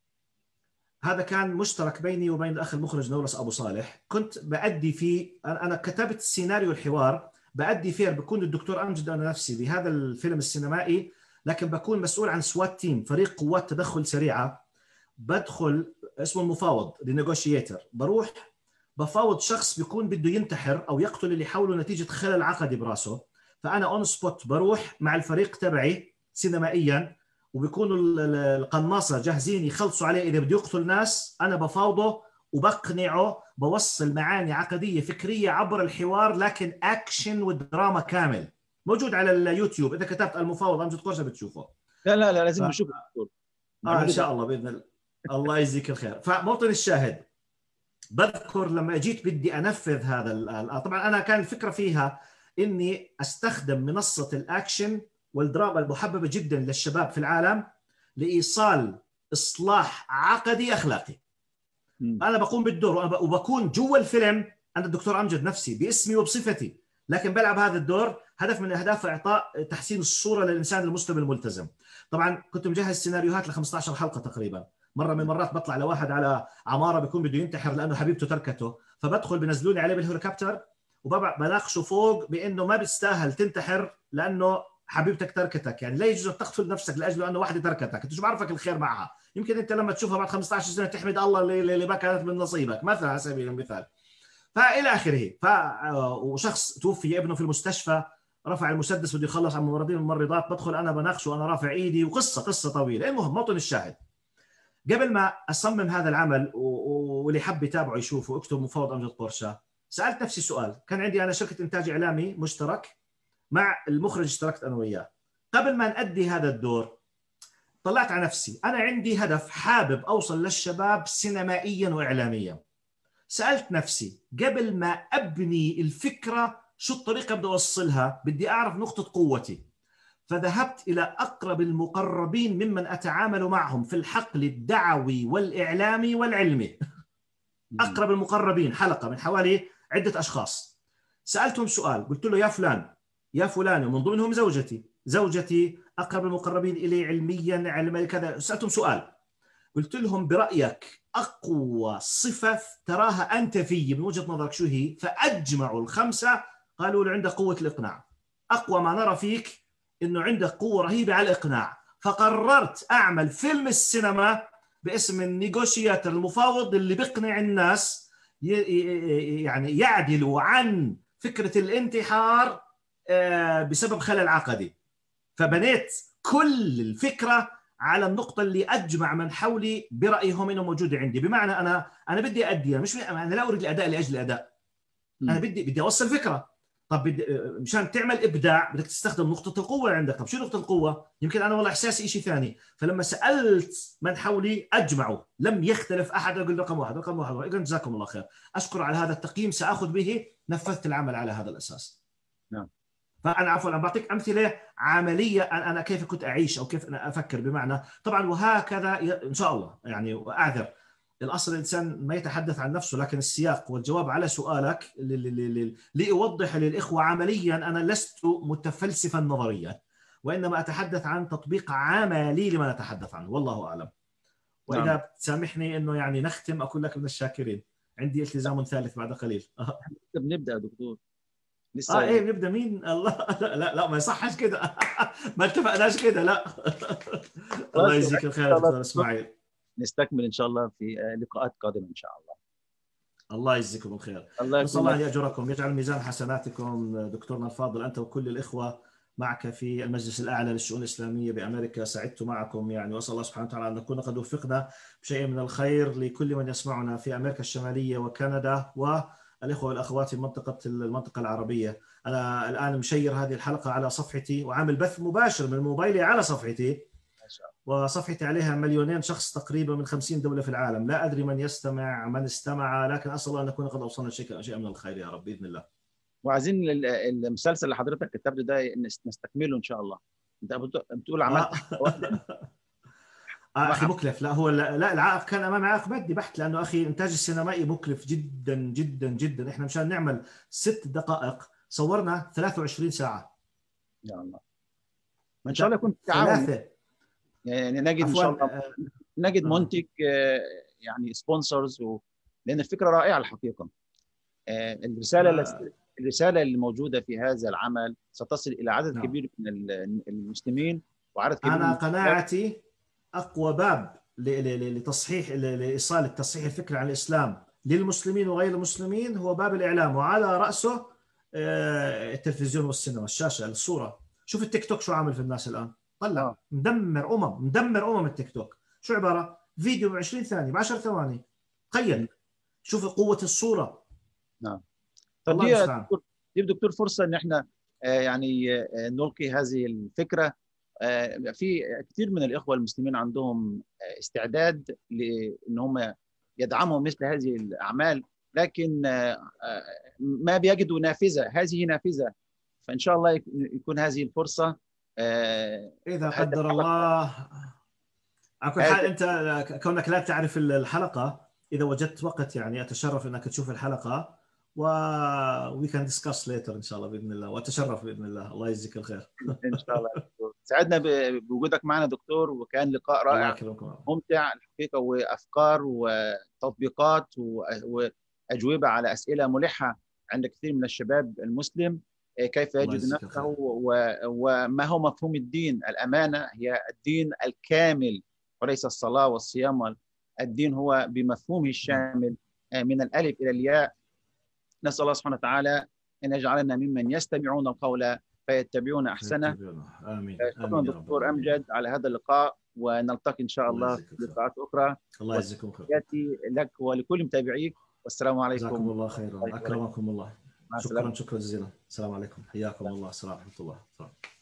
[SPEAKER 2] هذا كان مشترك بيني وبين الأخ المخرج نورس أبو صالح. كنت بأدي فيه، أنا كتبت سيناريو الحوار، بأدي فيه بكون الدكتور أمجد أنا نفسي بهذا الفيلم السينمائي، لكن بكون مسؤول عن سوات تيم، فريق قوات تدخل سريعة. بدخل اسمه المفاوض، النيغوشيتر، بروح بفاوض شخص بيكون بده ينتحر أو يقتل اللي حوله نتيجة خلل عقدي براسه، فأنا أون سبوت بروح مع الفريق تبعي سينمائيا، وبيكونوا القناصة جاهزين يخلصوا عليه إذا بده يقتل ناس، أنا بفاوضه وبقنعه، بوصل معاني عقدية فكرية عبر الحوار، لكن أكشن ودراما كامل. موجود على اليوتيوب، إذا كتبت المفاوض أمجد قرشة بتشوفه.
[SPEAKER 1] لا لا لا لازم نشوفه.
[SPEAKER 2] ف... آه إن شاء الله بإذن الله. الله يجزيك الخير. فموطن الشاهد، بذكر لما جيت بدي أنفذ هذا، طبعا أنا كان الفكرة فيها إني أستخدم منصة الأكشن والدراما المحببة جدا للشباب في العالم لإيصال إصلاح عقدي أخلاقي. م. أنا بقوم بالدور وبكون جوا الفيلم أنا الدكتور أمجد نفسي باسمي وبصفتي، لكن بلعب هذا الدور. هدف من أهداف إعطاء تحسين الصورة للإنسان المسلم الملتزم. طبعا كنت مجهز سيناريوهات ل خمسة عشر حلقة تقريبا. مرة من المرات بطلع لواحد على عمارة بيكون بده ينتحر لأنه حبيبته تركته، فبدخل بنزلوني عليه بالهليكوبتر وبناقشه فوق بأنه ما بيستاهل تنتحر لأنه حبيبتك تركتك، يعني لا يجوز تقتل نفسك لاجل انه واحده تركتك، انت شو بعرفك الخير معها؟ يمكن انت لما تشوفها بعد خمسة عشر سنه تحمد الله اللي, اللي ما كانت من نصيبك مثلا على سبيل المثال. فالى اخره. ف وشخص توفي ابنه في المستشفى، رفع المسدس بده يخلص عن الممرضين والممرضات، بدخل انا بناقشه وانا رافع ايدي، وقصه قصه طويله. المهم موطن الشاهد، قبل ما اصمم هذا العمل واللي حب يتابعه يشوفه اكتب مفاوض امجد قرشة، سالت نفسي سؤال. كان عندي انا شركه انتاج اعلامي مشترك مع المخرج، اشتركت انا وياه. قبل ما نأدي هذا الدور طلعت على نفسي، أنا عندي هدف حابب أوصل للشباب سينمائيا وإعلاميا. سألت نفسي قبل ما أبني الفكرة شو الطريقة بدي أوصلها، بدي أعرف نقطة قوتي. فذهبت إلى أقرب المقربين ممن أتعامل معهم في الحقل الدعوي والإعلامي والعلمي. أقرب المقربين، حلقة من حوالي عدة أشخاص. سألتهم سؤال، قلت له يا فلان يا فلان، ومن ضمنهم زوجتي زوجتي أقرب المقربين إلي علميا علمي كذا. سألتهم سؤال، قلت لهم برأيك أقوى صفة تراها أنت في من وجهة نظرك شو هي؟ فأجمعوا الخمسة قالوا له عندك قوة الإقناع. أقوى ما نرى فيك إنه عندك قوة رهيبة على الإقناع. فقررت أعمل فيلم السينما باسم النيغوشياتر، المفاوض اللي بيقنع الناس يعني يعدلوا عن فكرة الانتحار بسبب خلل عقدي. فبنيت كل الفكرة على النقطة اللي أجمع من حولي برأيهم إنه موجودة عندي. بمعنى أنا أنا بدي أدي، مش أنا لا أريد الأداء لأجل الأداء، أنا بدي بدي أوصل فكرة. طب بدي مشان تعمل إبداع بدك تستخدم نقطة القوة عندك. طب شو نقطة القوة؟ يمكن أنا والله إحساسي شيء ثاني. فلما سألت من حولي أجمعوا، لم يختلف أحد يقول رقم واحد رقم واحد. يقول جزاكم الله خير، أشكر على هذا التقييم، سأخذ به، نفذت العمل على هذا الأساس.
[SPEAKER 1] نعم.
[SPEAKER 2] فأنا عفوا أنا بعطيك أمثلة عملية أنا كيف كنت أعيش أو كيف أنا أفكر. بمعنى طبعا وهكذا إن شاء الله يعني. وأعذر الأصل الإنسان ما يتحدث عن نفسه، لكن السياق والجواب على سؤالك لأوضح للإخوة عمليا، أنا لست متفلسفا نظريا، وإنما أتحدث عن تطبيق عملي لما نتحدث عنه، والله أعلم. وإذا نعم. تسامحني أنه يعني نختم، أكون لك من الشاكرين، عندي التزام ثالث بعد قليل.
[SPEAKER 1] بنبدأ دكتور
[SPEAKER 2] لسه. اه ايه بنبدا مين؟ الله لا لا ما يصحش كده. ما اتفقناش كده، لا. الله يجزيك الخير يا دكتور اسماعيل.
[SPEAKER 1] نستكمل ان شاء الله في لقاءات قادمه ان شاء الله.
[SPEAKER 2] الله يجزيكم الخير. نسال الله ان ياجركم، يجعل ميزان حسناتكم دكتورنا الفاضل، انت وكل الاخوه معك في المجلس الاعلى للشؤون الاسلاميه بامريكا. سعدت معكم يعني، واسال الله سبحانه وتعالى ان نكون قد وفقنا بشيء من الخير لكل من يسمعنا في امريكا الشماليه وكندا والإخوة والأخوات في منطقة المنطقة العربية. أنا الآن مشير هذه الحلقة على صفحتي وعامل بث مباشر من موبايلي على صفحتي، وصفحتي عليها مليونين شخص تقريبا من خمسين دولة في العالم. لا أدري من يستمع من استمع، لكن أسأل الله أن نكون قد أوصلنا شيء شيء من الخير يا رب بإذن الله.
[SPEAKER 1] وعايزين المسلسل اللي حضرتك كتبته ده نستكمله إن شاء الله. أنت بتقول عملت
[SPEAKER 2] آه أخي مكلف. لا هو لا, لا العائق كان أمامي عائق مادي بحت، لأنه أخي إنتاج السينمائي مكلف جدا جدا جدا. إحنا مشان نعمل ست دقائق صورنا ثلاثة وعشرين ساعة.
[SPEAKER 1] يا الله. ما إن شاء الله يكون تعاون، يعني نجد إن شاء الله نجد منتج يعني سبونسرز و... لأن الفكرة رائعة الحقيقة. الرسالة آه. الرسالة اللي موجودة في هذا العمل ستصل إلى عدد نعم. كبير من المسلمين وعدد كبير.
[SPEAKER 2] أنا قناعتي أقوى باب لتصحيح لإيصال التصحيح الفكري عن الإسلام للمسلمين وغير المسلمين هو باب الإعلام، وعلى رأسه التلفزيون والسينما، الشاشة، الصورة. شوف التيك توك شو عامل في الناس الآن، طلع آه. مدمر أمم مدمر أمم التيك توك. شو عبارة؟ فيديو ب عشرين ثانية ب عشر ثواني، تخيل. شوف قوة الصورة.
[SPEAKER 1] نعم. طب دي دكتور دي دكتور فرصة إن إحنا آه يعني آه نلقي هذه الفكرة. آه في كثير من الإخوة المسلمين عندهم آه استعداد لأن هم يدعموا مثل هذه الأعمال، لكن آه آه ما بيجدوا نافذة. هذه نافذة، فإن شاء الله يكون هذه الفرصة آه
[SPEAKER 2] إذا قدر الله. على كل حال أنت كونك لا تعرف الحلقة، إذا وجدت وقت يعني أتشرف أنك تشوف الحلقة، و we can discuss later إن شاء الله بإذن الله، وأتشرف بإذن الله. الله يجزيك الخير.
[SPEAKER 1] إن شاء الله. سعدنا بوجودك معنا دكتور، وكان لقاء رائع ممتع الحقيقة، وأفكار وتطبيقات وأجوبة على أسئلة ملحة عند كثير من الشباب المسلم، كيف يجد نفسه وما هو مفهوم الدين. الأمانة هي الدين الكامل وليس الصلاة والصيام. الدين هو بمفهومه الشامل من الألف إلى الياء. نسأل الله سبحانه وتعالى أن يجعلنا ممن يستمعون القول فيتبعون أحسنه.
[SPEAKER 2] آمين.
[SPEAKER 1] شكرا دكتور أمجد على هذا اللقاء، ونلتقي إن شاء الله في لقاءات أخرى.
[SPEAKER 2] الله يجزيكم خير.
[SPEAKER 1] تحياتي لك ولكل متابعيك، والسلام عليكم.
[SPEAKER 2] جزاكم الله خيرا. أكرمكم الله. شكرا شكرا جزيلا. السلام عليكم، حياكم الله. السلام ورحمة الله.